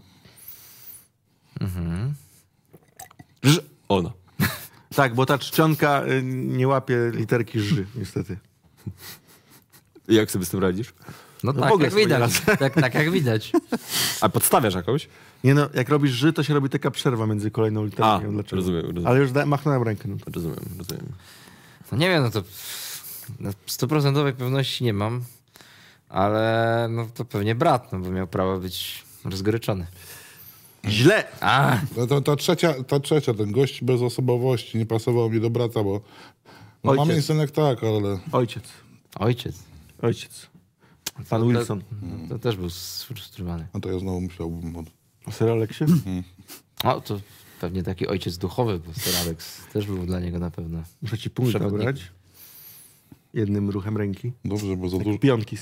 Ona. Tak, bo ta czcionka nie łapie literki ży, niestety. I jak sobie z tym radzisz? No No tak, mogę jak sobie widać. raz. Tak jak widać. A podstawiasz jakąś? Nie no, jak robisz ży, to się robi taka przerwa między kolejną literą. Nie wiem dlaczego. rozumiem. Ale już machnąłem rękę. No to. Rozumiem. No nie wiem, no to 100% pewności nie mam, ale no to pewnie brat, no bo miał prawo być rozgoryczony. Źle! A, Ta trzecia, ten gość bez osobowości, nie pasował mi do brata, bo no, Ojciec. mamy synek tak, ale Ojciec. ojciec. Pan Wilson. To też był sfrustrowany. a to ja znowu musiałbym... O Sir Aleksie? O, to pewnie taki ojciec duchowy, bo Sir Alex też był dla niego na pewno. Muszę ci punkt Przewodnik. zabrać. Jednym ruchem ręki. Dobrze, bo za dużo... Pionki.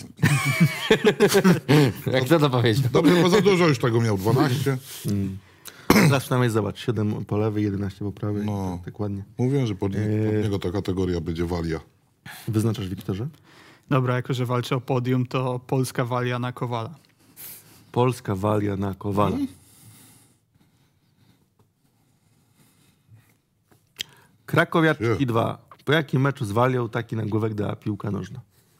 Jak kto to powiedział? Dobrze, bo za dużo już tego miał, 12. Teraz przynajmniej zobacz, 7 po lewej, 11 po prawej. No. Tak ładnie. Mówiłem, że pod niego ta kategoria będzie walia. Wyznaczasz, Wiktorze? Dobra, jako że walczy o podium, to polska walia na Kowala. Polska walia na Kowala. Krakowiaczki 2. Po jakim meczu z Walią taki nagłówek dała piłka nożna?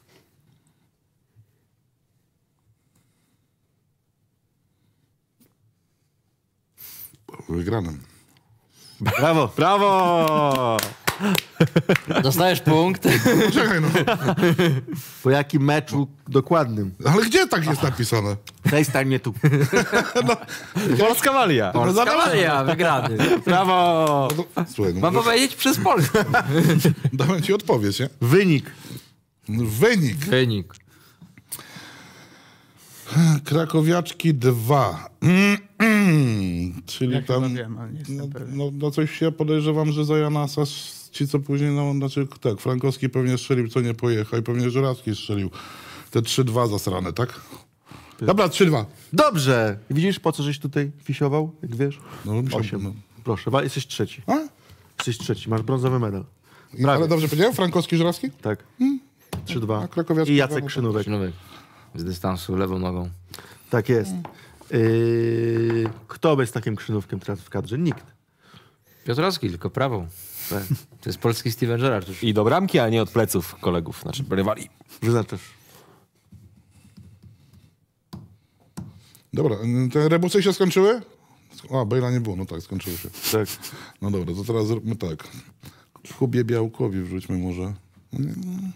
Wygranym. Brawo! Brawo! Dostajesz punkt. Czekaj, no. Po jakim meczu dokładnym? Ale gdzie tak jest napisane? FaceTime mnie tu. Polska walia! Polska walia, wygrany. Brawo! Słuchaj, no, Mam powiedzieć przez Polskę. dałem ci odpowiedź, nie? Wynik. Wynik. Wynik. Krakowiaczki 2. Czyli Ja chyba tam... wiem, ale nie jestem pewien. No coś ja podejrzewam, że za Janasa ci co później, no znaczy tak, Frankowski pewnie strzelił, co nie pojechał i pewnie Żurawski strzelił. Te 3-2 zasrane, tak? Dobra, 3-2. Dobrze. Widzisz, po co żeś tutaj fisiował, jak wiesz? No, myślałem, 8. no. Proszę, jesteś trzeci. A? Jesteś trzeci, masz brązowy medal. Ale dobrze powiedziałem? Frankowski, Żurawski? Tak. 3-2. A krakowiacki I dwa, Jacek no to- Krzynówek. Szynówek. Z dystansu lewą nogą. Tak jest. Kto bez takim Krzynówkiem teraz w kadrze? Nikt. Piotrowski, tylko prawą. Tak. To jest polski Steven Gerrard. Już. I do bramki, a nie od pleców kolegów, znaczy rywali. Wyznaczasz. Dobra, te rebusy się skończyły? A, Bejla nie było, no tak, skończyły się. Tak. No dobra, to teraz zróbmy tak. Kubie Białkowi wrzućmy może.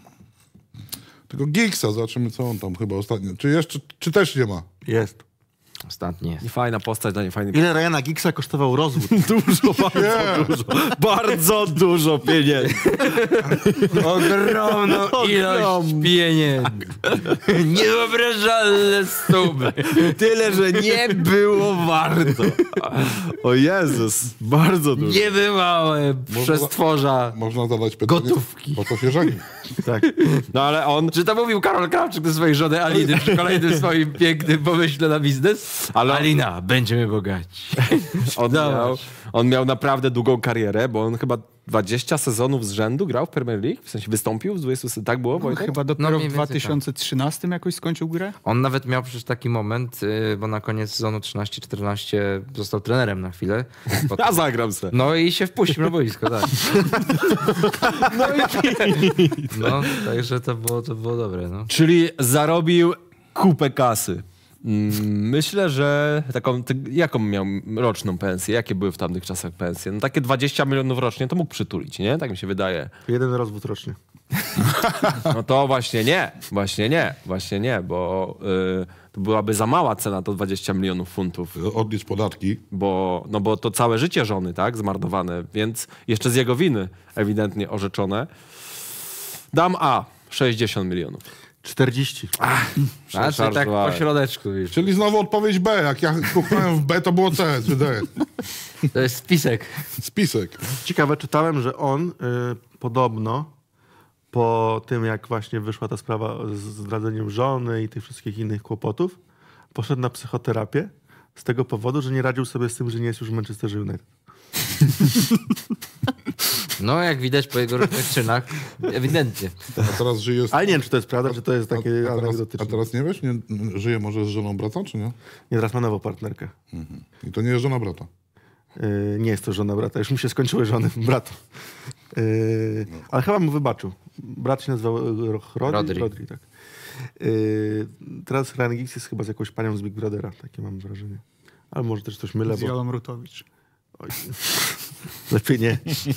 Tego Giggsa, zobaczymy co on tam chyba ostatnio. Czy też nie ma? Jest. Ostatnie. Fajna postać, dla niej fajny. Ile Ryana Giggsa kosztował rozwód? Dużo, bardzo dużo. Bardzo dużo pieniędzy. Ogromną ilość pieniędzy. Niewyobrażalne sumy. Tyle, że nie było warto. O Jezus, bardzo dużo. Niebywałe przestworza. Można zadać pytanie, Gotówki. po co się żeni. Tak. No ale on... Czy to mówił Karol Krawczyk do swojej żony Aliny przy kolejnym swoim pięknym pomyśle na biznes? Ale- Alina, będziemy bogaci. On miał naprawdę długą karierę, bo on chyba 20 sezonów z rzędu grał w Premier League, w sensie wystąpił w 20... Tak było, Wojtek? Chyba dopiero mniej w więcej 2013 jakoś skończył grę? On nawet miał przecież taki moment, bo na koniec sezonu 13-14 został trenerem na chwilę. Ja zagram se. No i się wpuścił na boisko, tak. No, także to było dobre, no. Czyli zarobił kupę kasy. Myślę, że jaką miał roczną pensję? Jakie były w tamtych czasach pensje? No takie 20 milionów rocznie to mógł przytulić, nie? Tak mi się wydaje. Jeden rozwód rocznie. No to właśnie nie, bo to byłaby za mała cena, to 20 milionów funtów. Odlicz podatki. Bo to całe życie żony, tak? Zmarnowane, więc jeszcze z jego winy ewidentnie orzeczone. Dam A, 60 milionów. 40. A czy tak po środeczku, wiesz. Czyli znowu odpowiedź B. Jak ja puknąłem w B, to było C czy D. To jest spisek. Spisek. Ciekawe, czytałem, że on podobno po tym, jak właśnie wyszła ta sprawa z zdradzeniem żony i tych wszystkich innych kłopotów, poszedł na psychoterapię z tego powodu, że nie radził sobie z tym, że nie jest już w Manchesterze United. No, jak widać po jego różnych czynach, ewidentnie. A teraz żyje... Ale nie wiem, czy to jest prawda, czy to jest takie a anegdotyczne. teraz nie wiesz? Nie, żyje może z żoną brata, czy nie? Nie, teraz ma nową partnerkę. I to nie jest żona brata. Nie jest to żona brata. Już mu się skończyły żony bratu. Ale chyba mu wybaczył. Brat się nazywał Rodri, tak. Teraz Ryan Giggs jest chyba z jakąś panią z Big Brothera. Takie mam wrażenie. Ale może też coś mylę, Z Jolą Rutowicz. Oj. Lepiej nie.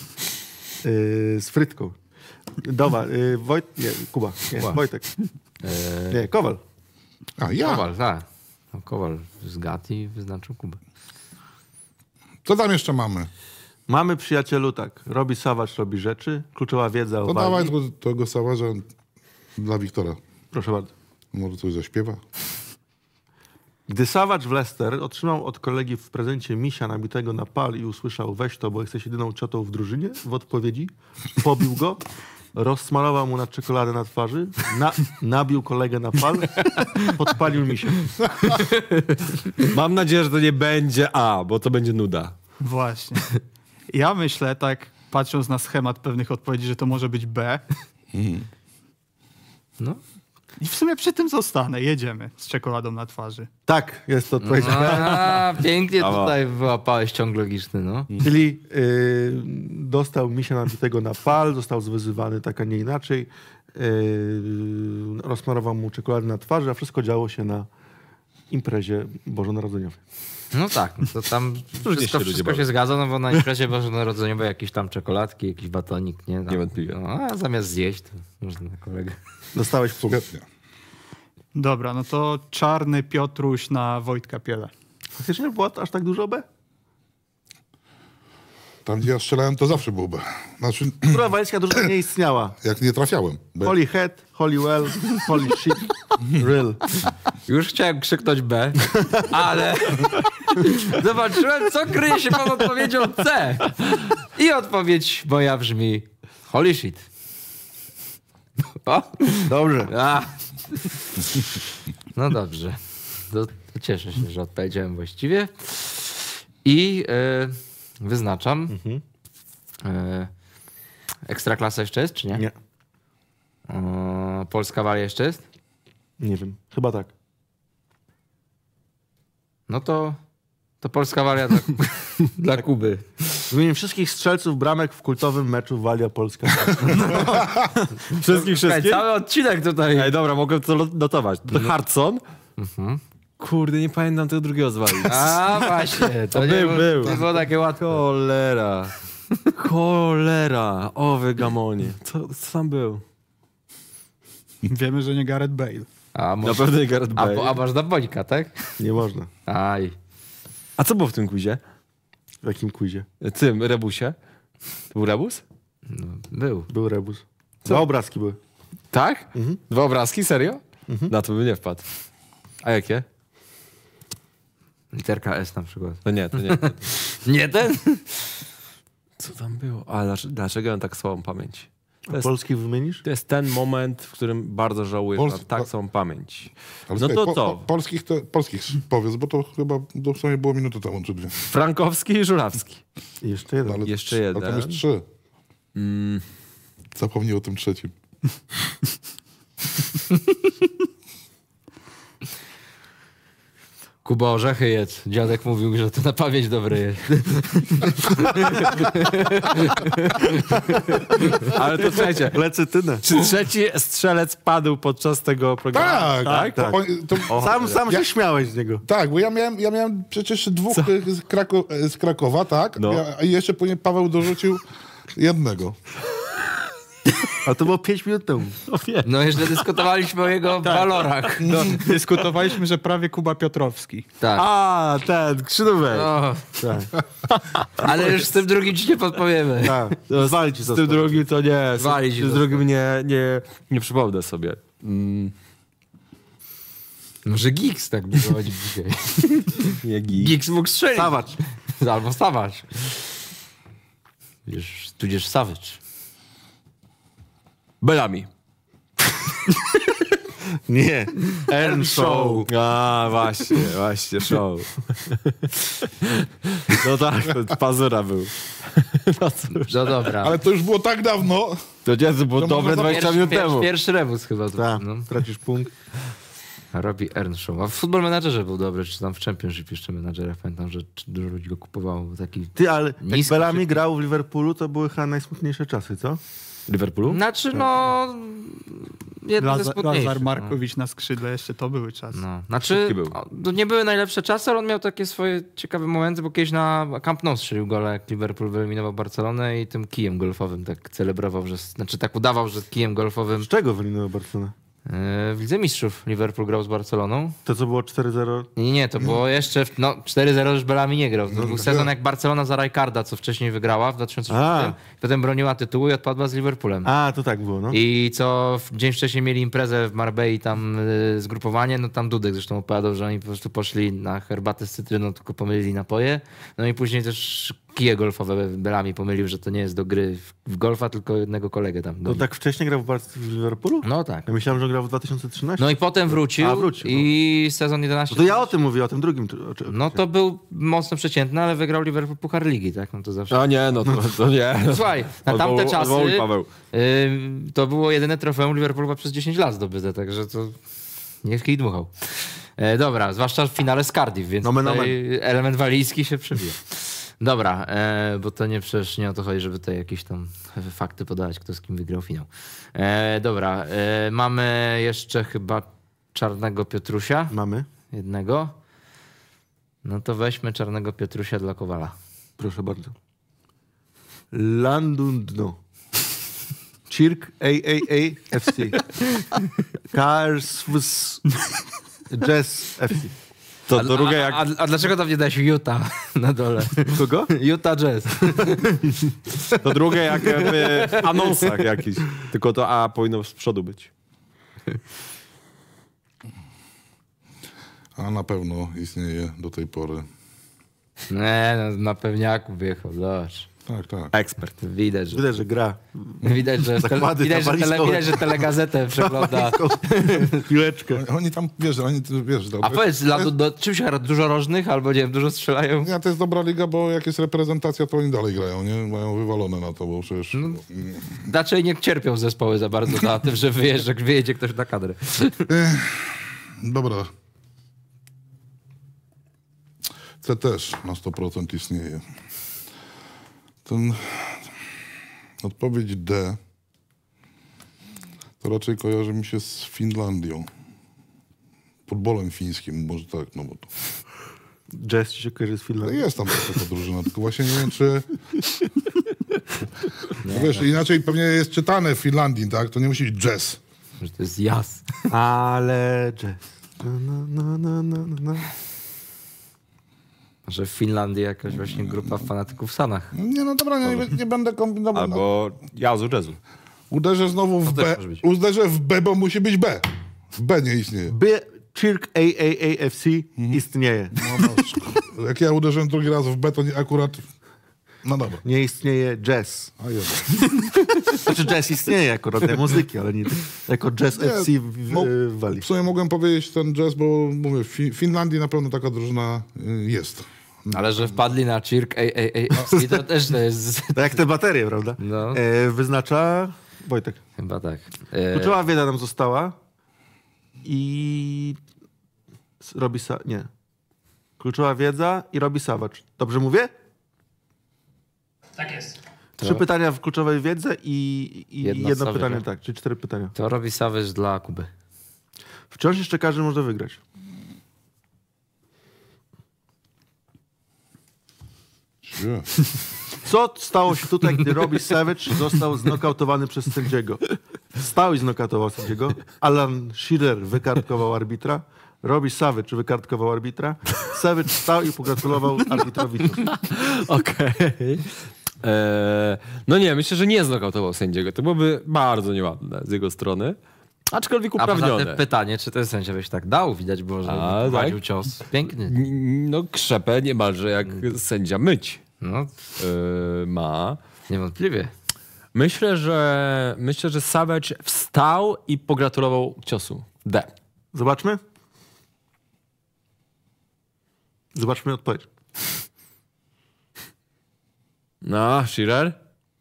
Z Frytką. Dobra, Kuba. Nie, Wojtek. Nie, Kowal. A ja? Kowal, tak. No, Kowal z Gati wyznaczył Kubę. Co tam jeszcze mamy? Mamy, przyjacielu, tak. Robi Savage, robi rzeczy. Kluczowa wiedza o To dawaj walii. tego Sawarza dla Wiktora. Proszę bardzo. Może coś zaśpiewa? Gdy Savage w Leicester otrzymał od kolegi w prezencie misia nabitego na pal i usłyszał weź to, bo jesteś jedyną ciotą w drużynie, w odpowiedzi pobił go, rozsmarował mu na czekoladę na twarzy, nabił kolegę na pal, podpalił misia. Mam nadzieję, że to nie będzie A, bo to będzie nuda. Właśnie. Ja myślę, tak patrząc na schemat pewnych odpowiedzi, że to może być B. No. I w sumie przy tym zostanę. Jedziemy z czekoladą na twarzy. Tak, jest to odpowiedź. A, pięknie Brawo. tutaj wyłapałeś ciąg logiczny, no. Czyli dostał misia nabitego na pal, został zwyzywany tak, a nie inaczej. Rozsmarował mu czekoladę na twarzy, a wszystko działo się na imprezie bożonarodzeniowej. No tak, to tam się ludzie wszystko bawią. się zgadza, no bo na imprezie bożonarodzeniowej jakieś tam czekoladki, jakiś batonik, nie? Tam, Niewątpliwie. No, a zamiast zjeść, to można na kolegę. Dostałeś punkt. Świetnie. Dobra, no to Czarny Piotruś na Wojtka Piele. Faktycznie było aż tak dużo B? Tam, gdzie ja strzelałem, to zawsze było B. Znaczy, Która walijska drużyna nie istniała. jak nie trafiałem. B. Holy head, holy well, holy shit, real. Już chciałem krzyknąć B, ale zobaczyłem, co kryje się pod odpowiedzią C. I odpowiedź moja brzmi holy shit. O, Dobrze. a. No dobrze. To cieszę się, że odpowiedziałem właściwie. I wyznaczam. Ekstraklasa jeszcze jest, czy nie? Nie. Polska Walia jeszcze jest? Nie wiem. Chyba tak. No to Polska Walia dla Kuby. Wymienię wszystkich strzelców bramek w kultowym meczu Walia-Polska. Wszystkich. Cały odcinek tutaj. Ej, dobra, mogę to notować. To Hudson. Kurde, nie pamiętam tego drugiego z Walii. A właśnie, to był. nie było takie łatwe. Cholera. O wy gamonie. Co tam był? Wiemy, że nie Gareth Bale. Na pewno nie Gareth Bale. A masz na Bońka, tak? Nie można. Aj. A co było w tym quizie? W jakim quizie? Tym rebusie? To był rebus? No, był. Był rebus. 2 obrazki były. Tak? 2 obrazki? Serio? Na to bym nie wpadł. A jakie? Literka S na przykład. No nie, to nie. Nie ten? Co tam było? A dlaczego ja mam tak słabą pamięć? Polski wymienisz? To jest ten moment, w którym bardzo żałuję, że mam tak słabą pamięć. Ale No słuchaj, to co? Polskich powiedz, bo to chyba w sumie było minutę temu, czy 2. Frankowski i Żurawski. I jeszcze jeden. Ale Jeszcze jeden. Ale tam jest 3. Zapomnij o tym trzecim. Kuba, orzechy jedz. Dziadek mówił, że to na pamięć dobre jest. Ale to słuchajcie, Lecytynę. czy trzeci strzelec padł podczas tego programu? Tak. Sam się śmiałeś z niego. Tak, bo ja miałem przecież 2 z Krakowa, tak? No. I jeszcze później Paweł dorzucił jednego. A to było 5 minut temu. No jeszcze dyskutowaliśmy o jego walorach. No, dyskutowaliśmy, że prawie Kuba Piotrowski. Tak. A, ten, Krzydówek. O, Tak. ale już z tym drugim ci nie podpowiemy. Tak. Zwali ci Z tym drugim to nie. Walić Z drugim nie przypomnę sobie. Może Giggs tak było dzisiaj. Nie Giggs mógł strzelić. Sawacz. Albo Savage. Tudzież Savage. Bellamy. Nie. Earnshaw. A, właśnie, show. No tak, to Pazura był. No cóż. No dobra. Ale to już było tak dawno. To nie, było dobre 20 minut temu. Pierwszy rebus chyba. Tak, No. tracisz punkt. Robi Earnshaw. A w Football Managerze był dobry, czy tam w Championship jeszcze menadżerach. Pamiętam, że dużo ludzi go kupowało. Taki Ty, ale jak niski, Bellamy grał w Liverpoolu, to były chyba najsmutniejsze czasy, co? Liverpoolu? Znaczy, no... Jedno ze smutniejszych. Lazar Markowicz na skrzydle, jeszcze to były czasy. No. Znaczy, Szybki był. to nie były najlepsze czasy, ale on miał takie swoje ciekawe momenty, bo kiedyś na Camp Nou strzelił gola, jak Liverpool wyeliminował Barcelonę i tym kijem golfowym tak celebrował, że... Znaczy tak udawał, że kijem golfowym... Z czego wyeliminował Barcelonę? W Lidze Mistrzów Liverpool grał z Barceloną. To, co było 4-0? Nie, to było jeszcze... 4-0 już Bellamy nie grał. To był sezon jak Barcelona za Rijkaarda, co wcześniej wygrała w 2006. Potem broniła tytułu i odpadła z Liverpoolem. A, to tak było, no. I co dzień wcześniej mieli imprezę w Marbei, tam zgrupowanie, no tam Dudek zresztą opowiadał, że oni po prostu poszli na herbatę z cytryną, tylko pomylili napoje. No i później też kije golfowe Bellamy pomylił, że to nie jest do gry w golfa, tylko jednego kolegę tam. To tak wcześniej grał w Liverpoolu? No tak. Ja myślałem, że grał w 2013. No i potem wrócił, wrócił, i sezon 11... No to ja o tym mówię, o tym drugim. No to był mocno przeciętny, ale wygrał Liverpool Puchar Ligi, tak? No to zawsze... A nie, no to nie. Słuchaj, na tamte czasy Paweł. to było jedyne trofeum Liverpoolu przez 10 lat zdobyte, także to niech kij dmuchał. Dobra, zwłaszcza w finale z Cardiff, więc tutaj element walijski się przebija. Dobra, bo to przecież nie o to chodzi, żeby tutaj jakieś tam fakty podawać, kto z kim wygrał finał. Dobra, mamy jeszcze chyba Czarnego Piotrusia. Mamy. Jednego. No to weźmy Czarnego Piotrusia dla Kowala. Proszę bardzo. Landundno. Cirk FC. Cars Jazz FC. To drugie jak... A dlaczego tam nie dałeś Utah na dole? Kogo? Utah Jazz. To drugie jak w anonsach jakiś. Tylko to A powinno z przodu być. A na pewno istnieje do tej pory. Nie, no, na pewniaku wjechał, zobacz. Tak. Ekspert. Widać, że gra. Widać, że telegazetę przegląda. Piłeczkę. Oni tam, wiesz, A powiedz, czym się gra? Dużo rożnych albo nie wiem, dużo strzelają? Nie, to jest dobra liga, bo jak jest reprezentacja, to oni dalej grają, nie? Mają wywalone na to, bo przecież... Raczej nie cierpią zespoły za bardzo na tym, że wyjedzie ktoś na kadrę. Dobra. C też na 100% istnieje. Odpowiedź D to raczej kojarzy mi się z Finlandią. Futbolem fińskim, może tak, no bo to... Jazz ci się kojarzy z Finlandią? Jest tam taka drużyna, tylko właśnie nie wiem, czy... No wiesz, inaczej pewnie jest czytane w Finlandii, tak? To nie musi być jazz. że to jest jazz. Ale jazz. No. Że w Finlandii jakaś właśnie grupa fanatyków w Sanach. Nie, no dobra, nie będę kombinował. Albo jazzu. Uderzę znowu w B. może być. Uderzę w B, bo musi być B. W B nie istnieje. Cirk AAAFC istnieje. No, jak ja uderzyłem drugi raz w B, to nie akurat... No dobra. Nie istnieje jazz. A jeden. Znaczy jazz istnieje akurat, nie muzyki, ale nie jako jazz FC w Walii. W sumie mogłem powiedzieć ten jazz, bo mówię, w Finlandii na pewno taka drużyna jest. Ale że wpadli na Cirk AAAFC, to też to jest... Tak jak te baterie, prawda? No. Wyznacza Wojtek. Chyba tak. Kluczowa wiedza nam została i robi... Nie. Kluczowa wiedza i robi Savage. Dobrze mówię? Tak jest. 3 pytania w kluczowej wiedzy i jedno Savage. pytanie, tak, czyli 4 pytania. To robi Savage dla Kuby. Wciąż jeszcze każdy może wygrać. Co stało się tutaj, gdy Robbie Savage został znokautowany przez sędziego? Stał i znokautował sędziego. Alan Shearer wykartkował arbitra. Robbie Savage wykartkował arbitra. Savage stał i pogratulował arbitrowi. Okej. No nie, myślę, że nie znokautował sędziego. To byłoby bardzo nieładne z jego strony. Aczkolwiek A poza uprawnione. tym pytanie, czy ten sędzia byś tak dał? Widać było, że prowadził cios. Piękny. No krzepę niemalże jak sędzia myć No, ma. niewątpliwie. Myślę, że Savage wstał i pogratulował ciosu. D. Zobaczmy. Zobaczmy odpowiedź. No, Shearer?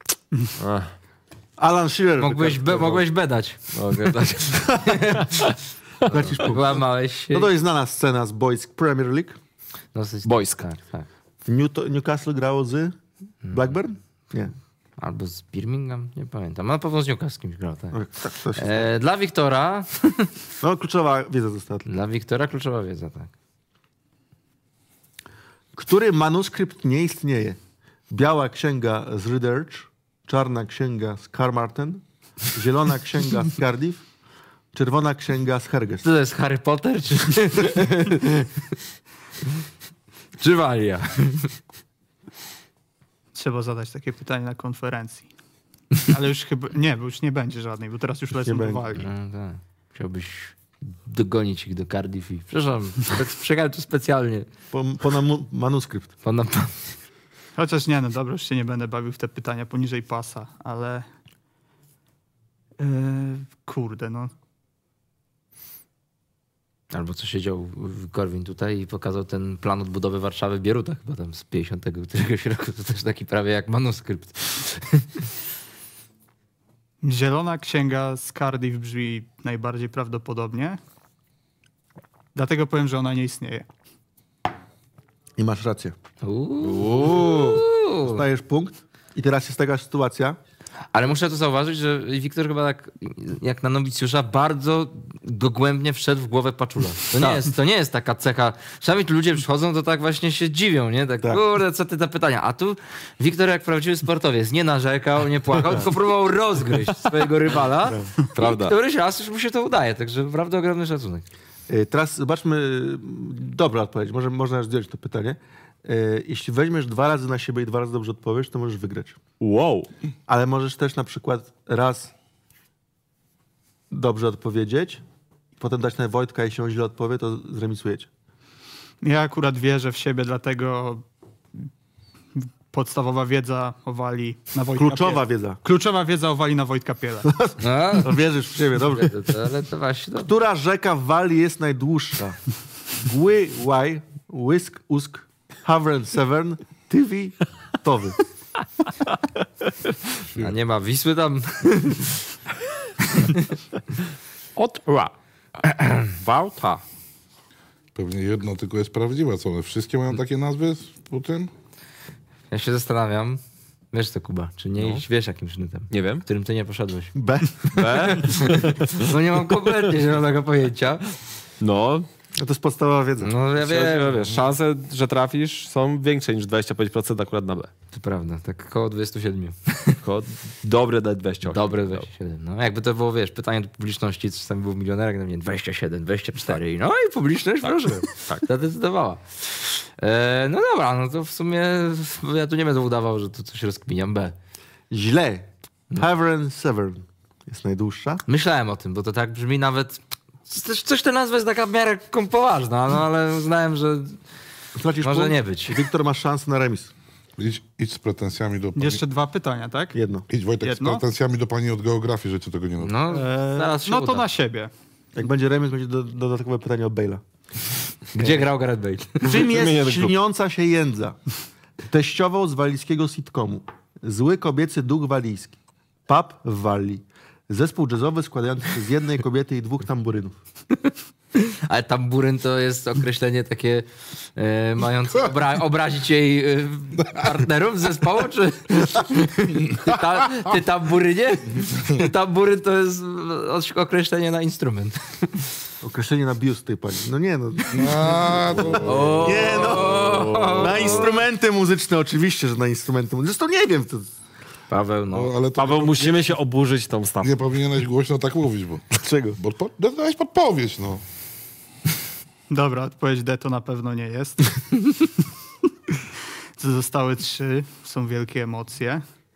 Alan Shearer Mogłeś bedać. Mogę dać. Tracisz punkt. Łamałeś się. No to jest znana scena z Boys Premier League. Dosyć Boyska. tak. W Newcastle grało z Blackburn? Nie. Albo z Birmingham, nie pamiętam. Na pewno z Newcastle kimś grał, tak. Tak, to się... Dla Wiktora... No, kluczowa wiedza została. Dla Wiktora kluczowa wiedza, tak. Który manuskrypt nie istnieje? Biała księga z Rydderch, czarna księga z Carmarthen, zielona księga z Cardiff, czerwona księga z Herges. Co to jest Harry Potter, czy... czy Walia? Trzeba zadać takie pytanie na konferencji. Ale już chyba... Nie, bo już nie będzie żadnej, bo teraz już lecą nie do będzie. walki. No, tak. Chciałbyś dogonić ich do Cardiff i... Przepraszam, przyjechałem tu specjalnie. Manuskrypt. Chociaż nie, no dobra, już się nie będę bawił w te pytania poniżej pasa, ale... kurde, no. Albo co siedział Korwin tutaj i pokazał ten plan odbudowy Warszawy w Bierutach, chyba tam z 50 któregoś roku, to też taki prawie jak manuskrypt. Zielona księga z Cardiff brzmi najbardziej prawdopodobnie. Dlatego powiem, że ona nie istnieje. I masz rację. Uuu. Dostajesz punkt. I teraz jest taka sytuacja. Ale muszę tu zauważyć, że Wiktor chyba tak jak na nowicjusza bardzo dogłębnie wszedł w głowę Paczula. To nie jest taka cecha. Czasami tu ludzie przychodzą, to tak właśnie się dziwią, nie? Tak. Kurde, co ty te pytania. A tu Wiktor jak prawdziwy sportowiec nie narzekał, nie płakał, tylko próbował rozgryźć swojego rywala. Prawda. I któryś raz już mu się to udaje, także naprawdę ogromny szacunek. Teraz zobaczmy. Dobra odpowiedź. Można zdjąć to pytanie. Jeśli weźmiesz 2 razy na siebie i 2 razy dobrze odpowiesz, to możesz wygrać. Wow. Ale możesz też na przykład raz dobrze odpowiedzieć, potem dać na Wojtka, jeśli on źle odpowie, to zremisujecie. Ja akurat wierzę w siebie, dlatego podstawowa wiedza o Wali na Wojtka Kluczowa Piela. wiedza. Kluczowa wiedza o Wali na Wojtka Piela. No, wierzysz w siebie, dobrze. Ale to właśnie... No. Która rzeka w Walii jest najdłuższa? Gły, Łaj, Łysk, Usk, Havren, Severn, Tywi, Towy. A nie ma Wisły tam? Ottawa. Wałta. Pewnie jedno tylko jest prawdziwe, co one wszystkie mają takie nazwy po tym? Ja się zastanawiam. Wiesz co, Kuba, czy nie iść, wiesz jakim sznytem? Nie wiem. Którym ty nie poszedłeś. B. B? No nie mam kompletnie zielonego pojęcia. No, No to jest podstawowa wiedza. No ja wiem, Wiesz, szanse, że trafisz są większe niż 25% akurat na B. to prawda, tak około 27. Tylko dobre dać 28. Dobre 27. No jakby to było, wiesz, pytanie do publiczności, co czasami był milionerek, na mnie 27, 24. No i publiczność, proszę, zadecydowała. No dobra, no to w sumie ja tu nie będę udawał, że tu coś rozkminiam. B. Źle. Tavern Severn jest najdłuższa. Myślałem o tym, bo to tak brzmi nawet... Coś ta nazwa jest taka w miarę poważna, no ale uznałem, że Tracisz może punkt. nie być. Wiktor, masz szansę na remis. Idź z pretensjami do pani. Jeszcze 2 pytania, tak? Jedno. Idź, Wojtek, jedno? z pretensjami do pani od geografii, że cię tego nie nauczy. No, zaraz się No to uda. na siebie. Jak będzie remis, będzie dodatkowe pytanie o Bale'a. Gdzie grał Gareth Bale? Czym jest śliniąca się jędza? Teściową z walijskiego sitcomu. Zły kobiecy duch walijski. Pub w Walii. Zespół jazzowy składający się z jednej kobiety i 2 tamburynów. Ale tamburyn to jest określenie takie mające obrazić jej partnerów z zespołu, czy ty tamburynie? Tamburyn to jest określenie na instrument. Określenie na biust tej pani. No nie no. To... Nie no. Na instrumenty muzyczne oczywiście, że na instrumenty muzyczne. Zresztą nie wiem. To... Paweł, no. ale to Paweł, musimy się oburzyć tą stawką. nie powinieneś głośno tak mówić, bo... Dlaczego? Bo dałeś podpowiedź, no. Dobra, odpowiedź D to na pewno nie jest. Zostały 3, są wielkie emocje.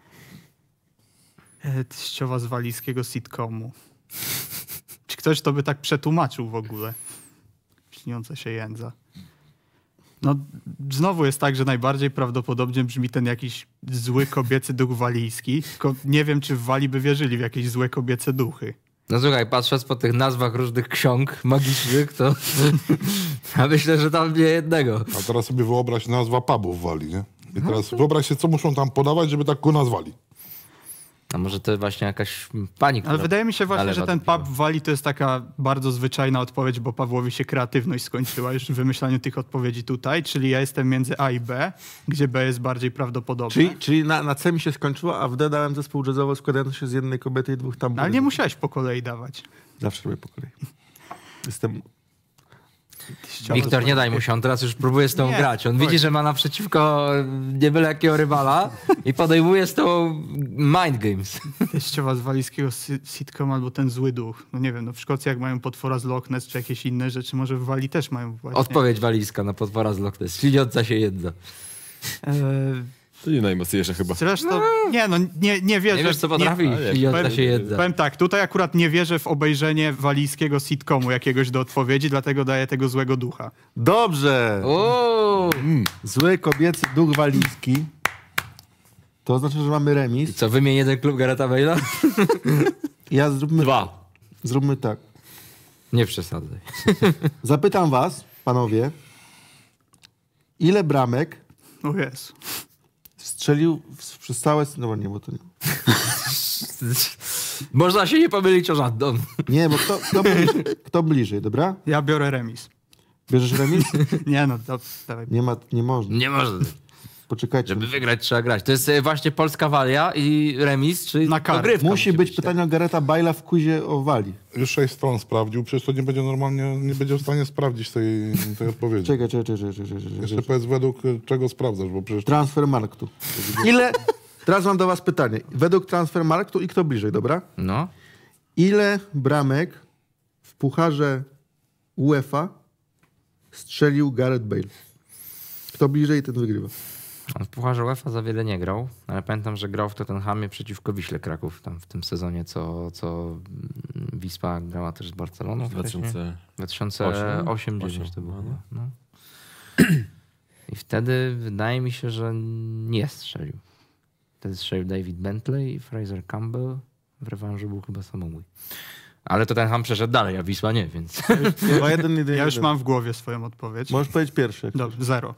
Teściowa z walijskiego sitcomu. Czy ktoś to by tak przetłumaczył w ogóle? Śniąca się jędza. No, znowu jest tak, że najbardziej prawdopodobnie brzmi ten jakiś zły kobiecy duch walijski, tylko nie wiem, czy w Walii by wierzyli w jakieś złe kobiece duchy. No słuchaj, patrząc po tych nazwach różnych ksiąg magicznych, to ja myślę, że tam nie jednego. A teraz sobie wyobraź nazwa pubu w Walii, nie? I teraz wyobraź się, co muszą tam podawać, żeby tak go nazwali. A może to właśnie jakaś pani, która Ale wydaje mi się właśnie, nalewa że ten do piwa. pub w Walii to jest taka bardzo zwyczajna odpowiedź, bo Pawłowi się kreatywność skończyła już w wymyślaniu tych odpowiedzi tutaj, czyli ja jestem między A i B, gdzie B jest bardziej prawdopodobne. Czyli na C mi się skończyło, a w D dałem zespół jazzowy składający się z jednej kobiety i 2 tamburynów. No, ale nie musiałeś po kolei dawać. Zawsze robię po kolei. Jestem... Wiktor, nie daj mu się, on teraz już próbuje z tą Nie, grać. On widzi, że ma naprzeciwko nie byle jakiego rywala i podejmuje z tą mind games. Teściowa z walijskiego sitcom albo ten zły duch. No nie wiem, no w Szkocji jak mają potwora z Loch Ness czy jakieś inne rzeczy, może w Walii też mają właśnie. Odpowiedź walijska na potwora z Loch Ness. Śliniąca się jedza. To nie najmocniejsze chyba. Zresztą, nie wierzę. Nie wiesz, co potrafi? Śliniąca powiem- się jedza. Powiem tak, tutaj akurat nie wierzę w obejrzenie walijskiego sitcomu jakiegoś do odpowiedzi, dlatego daję tego złego ducha. Dobrze! O! Zły kobiecy duch walijski. To oznacza, że mamy remis. Co, wymień jeden klub Garetha Bale'a? Ja zróbmy... 2. Zróbmy tak. Nie przesadzaj. Zapytam was, panowie, ile bramek O Jezu. strzelił przez całe... No nie, bo to nie... Można się nie pomylić o żadną. Nie, bo kto bliżej, dobra? Ja biorę remis. Bierzesz remis? Nie no, dawaj. Nie można. Nie można. Poczekajcie. Żeby wygrać, trzeba grać. To jest właśnie polska walia i remis, czyli Na karę. dogrywka Musi być tak? pytanie o Garetha Bale'a w quizie o Walii. Już 6 stron sprawdził, przecież to nie będzie normalnie, nie będzie w stanie sprawdzić tej odpowiedzi. Czekaj. Jeszcze powiedz według czego sprawdzasz, bo przecież... Transfermarktu. Ile... Teraz mam do was pytanie. Według Transfermarktu i kto bliżej, dobra? No. Ile bramek w pucharze UEFA strzelił Gareth Bale? Kto bliżej, ten wygrywa. On w Pucharze UEFA za wiele nie grał, ale pamiętam, że grał w Tottenhamie przeciwko Wiśle Kraków tam w tym sezonie, co Wisła grała też z Barceloną. 2008-2009 to było. No. I wtedy wydaje mi się, że nie strzelił. Wtedy strzelił David Bentley i Fraser Campbell. W rewanżu był chyba samobój. Ale Tottenham przeszedł dalej, a Wisła nie, więc... Chyba jeden. Ja już mam w głowie swoją odpowiedź. Możesz powiedzieć pierwszy. Dobrze, 0.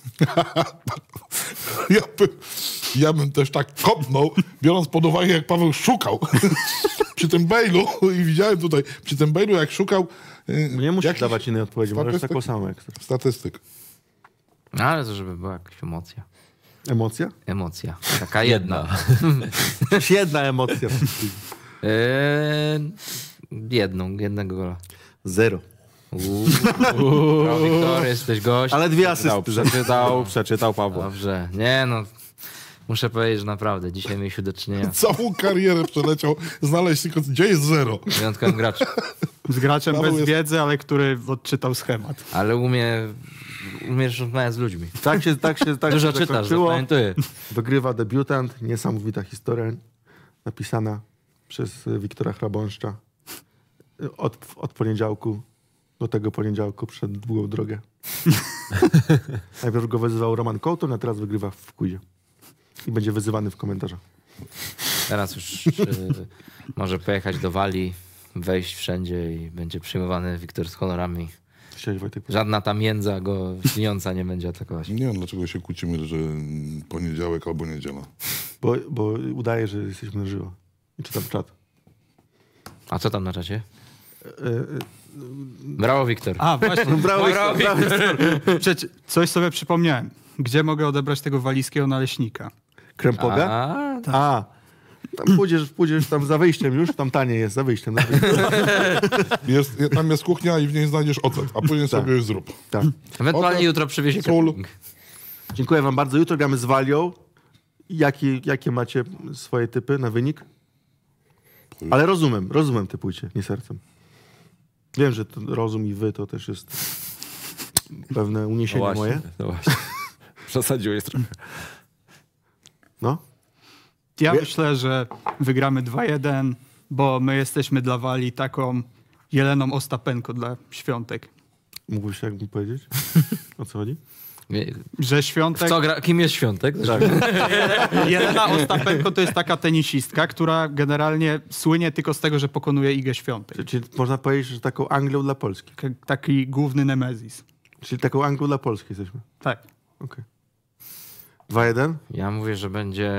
Ja bym też tak kopnął, biorąc pod uwagę, jak Paweł szukał przy tym Bale'u i widziałem tutaj, przy tym Bale'u, jak szukał... Nie musisz jakiś dawać innej odpowiedzi, możesz statystyk? taką samą ekstra. Statystyk. No, ale to żeby była jakaś emocja. Emocja? Emocja. Taka jedna. Jedna emocja. Jednego gola. 0. Wiktor, jesteś gość. Ale 2 asysty. Przeczytał Pawła. Dobrze. Nie no, muszę powiedzieć, że naprawdę, dzisiaj mieliśmy do czynienia Całą karierę przeleciał, znaleźć tylko, gdzie jest 0. z wyjątkowym graczem. Z graczem Paweł bez jest- wiedzy, ale który odczytał schemat. Ale umiesz rozmawiać z ludźmi. Tak się Dużo czytasz, zakończyło. zapamiętuję. Wygrywa debiutant, niesamowita historia napisana przez Wiktora Hrabąszcza. Od poniedziałku do tego poniedziałku przed długą drogę. Najpierw go wyzywał Roman Kołton, a teraz wygrywa w quizie. I będzie wyzywany w komentarzach. Teraz już może pojechać do Walii, wejść wszędzie i będzie przyjmowany Wiktor z honorami. Chciałeś, Wojtek? Żadna ta międza go śniąca nie będzie atakować. Nie wiem, dlaczego się kłócimy, że poniedziałek albo niedziela. Bo udaje, że jesteśmy na żywo. I czytam czat. A co tam na czacie? Brawo, Wiktor. A, właśnie. Brawo, Wiktor. Coś sobie przypomniałem. Gdzie mogę odebrać tego walijskiego naleśnika? Krempoga? A. Tam pójdziesz tam za wyjściem już, tam tanie jest, za wyjściem. Tam jest kuchnia i w niej znajdziesz ocet, a później sobie już zrób. Tak. Ewentualnie Ocet, jutro przywiezie sól. catering. Dziękuję wam bardzo. Jutro gramy z Walią. Jakie macie swoje typy na wynik? Ale rozumem typujcie, nie sercem. Wiem, że to rozum i wy to też jest pewne uniesienie moje. No właśnie. Przesadziłeś trochę. No. Ja myślę, że wygramy 2-1, bo my jesteśmy dla Walii taką Jeleną Ostapenko dla Świątek. Mógłbyś jakby powiedzieć? O co chodzi? Że Świątek... Kim jest Świątek? Tak. Jelena Ostapenko to jest taka tenisistka, która generalnie słynie tylko z tego, że pokonuje Igę Świątek. Czyli można powiedzieć, że taką Anglią dla Polski. Taki główny nemezis. Czyli taką Anglią dla Polski jesteśmy. Tak. Okej. 2-1? Ja mówię, że będzie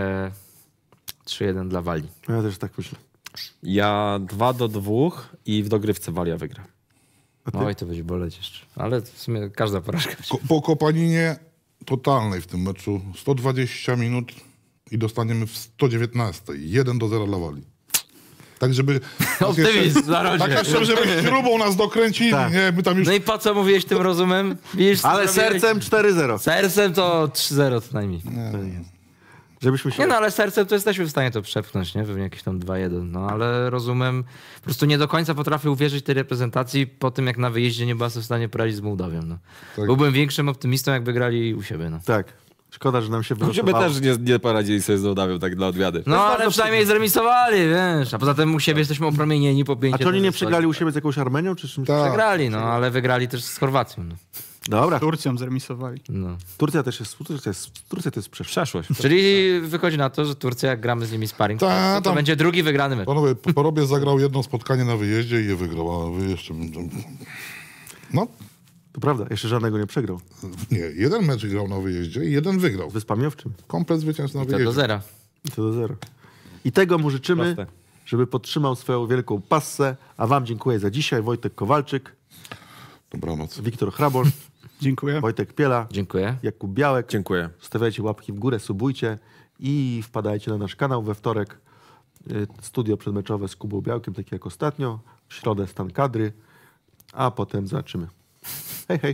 3-1 dla Walii. Ja też tak myślę. Ja 2-2 i w dogrywce Walia wygra. Oj, to będzie boleć jeszcze. Ale w sumie każda porażka. Po kopaninie totalnej w tym meczu 120 minut i dostaniemy w 119. 1-0 dla Walii. Tak, żeby... Optymizm w narodzie. Tak jeszcze, żeby śrubą nas dokręcili. Tak. Nie, my tam już... No i po co mówiłeś tym rozumem? Widzisz, Ale co zrobiłeś? sercem 4-0. Sercem to 3-0 co najmniej. Żebyśmy się... Nie no, ale sercem to jesteśmy w stanie to przepchnąć, nie? Pewnie jakieś tam 2-1. No ale rozumem, po prostu nie do końca potrafię uwierzyć tej reprezentacji po tym, jak na wyjeździe nie była sobie w stanie poradzić z Mołdawią. No. Tak. Byłbym większym optymistą, jakby grali u siebie. No, Tak. Szkoda, że nam się Żeby wylosowało. też nie poradzili sobie z Mołdawią tak dla odwiady. no ale przynajmniej zremisowali, wiesz. A poza tym u siebie jesteśmy opromienieni po 5. A czy oni nie przegrali u siebie z jakąś Armenią? Czy czymś? Tak. Przegrali, no ale wygrali też z Chorwacją. No. Dobra. Turcją zremisowali. No. Turcja też jest... Turcja to jest przeszłość. Czyli wychodzi na to, że Turcja, jak gramy z nimi sparring, to tam- będzie drugi wygrany mecz. Panowie, Porobie zagrał jedno spotkanie na wyjeździe i je wygrał, a wy jeszcze... No, To prawda, jeszcze żadnego nie przegrał. nie, jeden mecz grał na wyjeździe i jeden wygrał. Z Wyspami Owczymi. Komplet zwycięstw na To do wyjeździe. 0. I to do 0. I tego mu życzymy, Proste. żeby podtrzymał swoją wielką passę. A wam dziękuję za dzisiaj. Wojtek Kowalczyk, Dobranoc. Wiktor Hrabor, Dziękuję. Wojtek Piela, Dziękuję. Jakub Białek. Dziękuję. Stawiajcie łapki w górę, subujcie i wpadajcie na nasz kanał we wtorek. Studio przedmeczowe z Kubą Białkiem, takie jak ostatnio. W środę stan kadry, a potem zobaczymy. Hej, hej.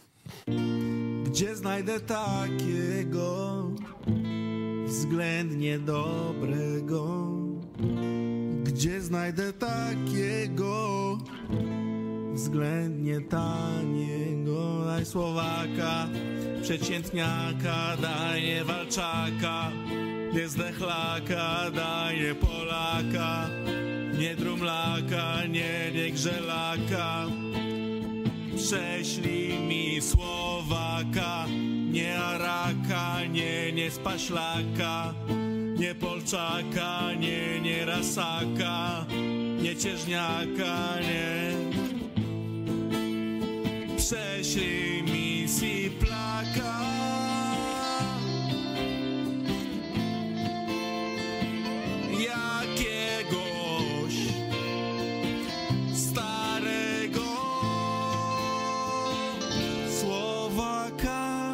Gdzie znajdę takiego względnie dobrego? Gdzie znajdę takiego względnie taniego? Daj Słowaka, przeciętniaka, daj nie Walczaka, nie Zdechlaka, daj nie Polaka, nie Drumlaka, nie Grzelaka. Prześlij mi Słowaka, nie Araka, nie Spaślaka, nie Polczaka, nie Rasaka, nie Cieżniaka, nie. Prześlij mi Siplaka. Jakiegoś starego Słowaka.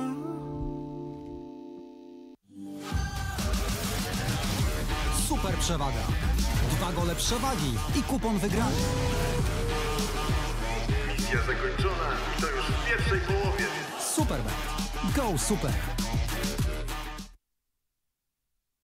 Super przewaga. 2 gole przewagi i kupon wygrany. Misja zakończona i to już w pierwszej połowie. Superbet. Go Super!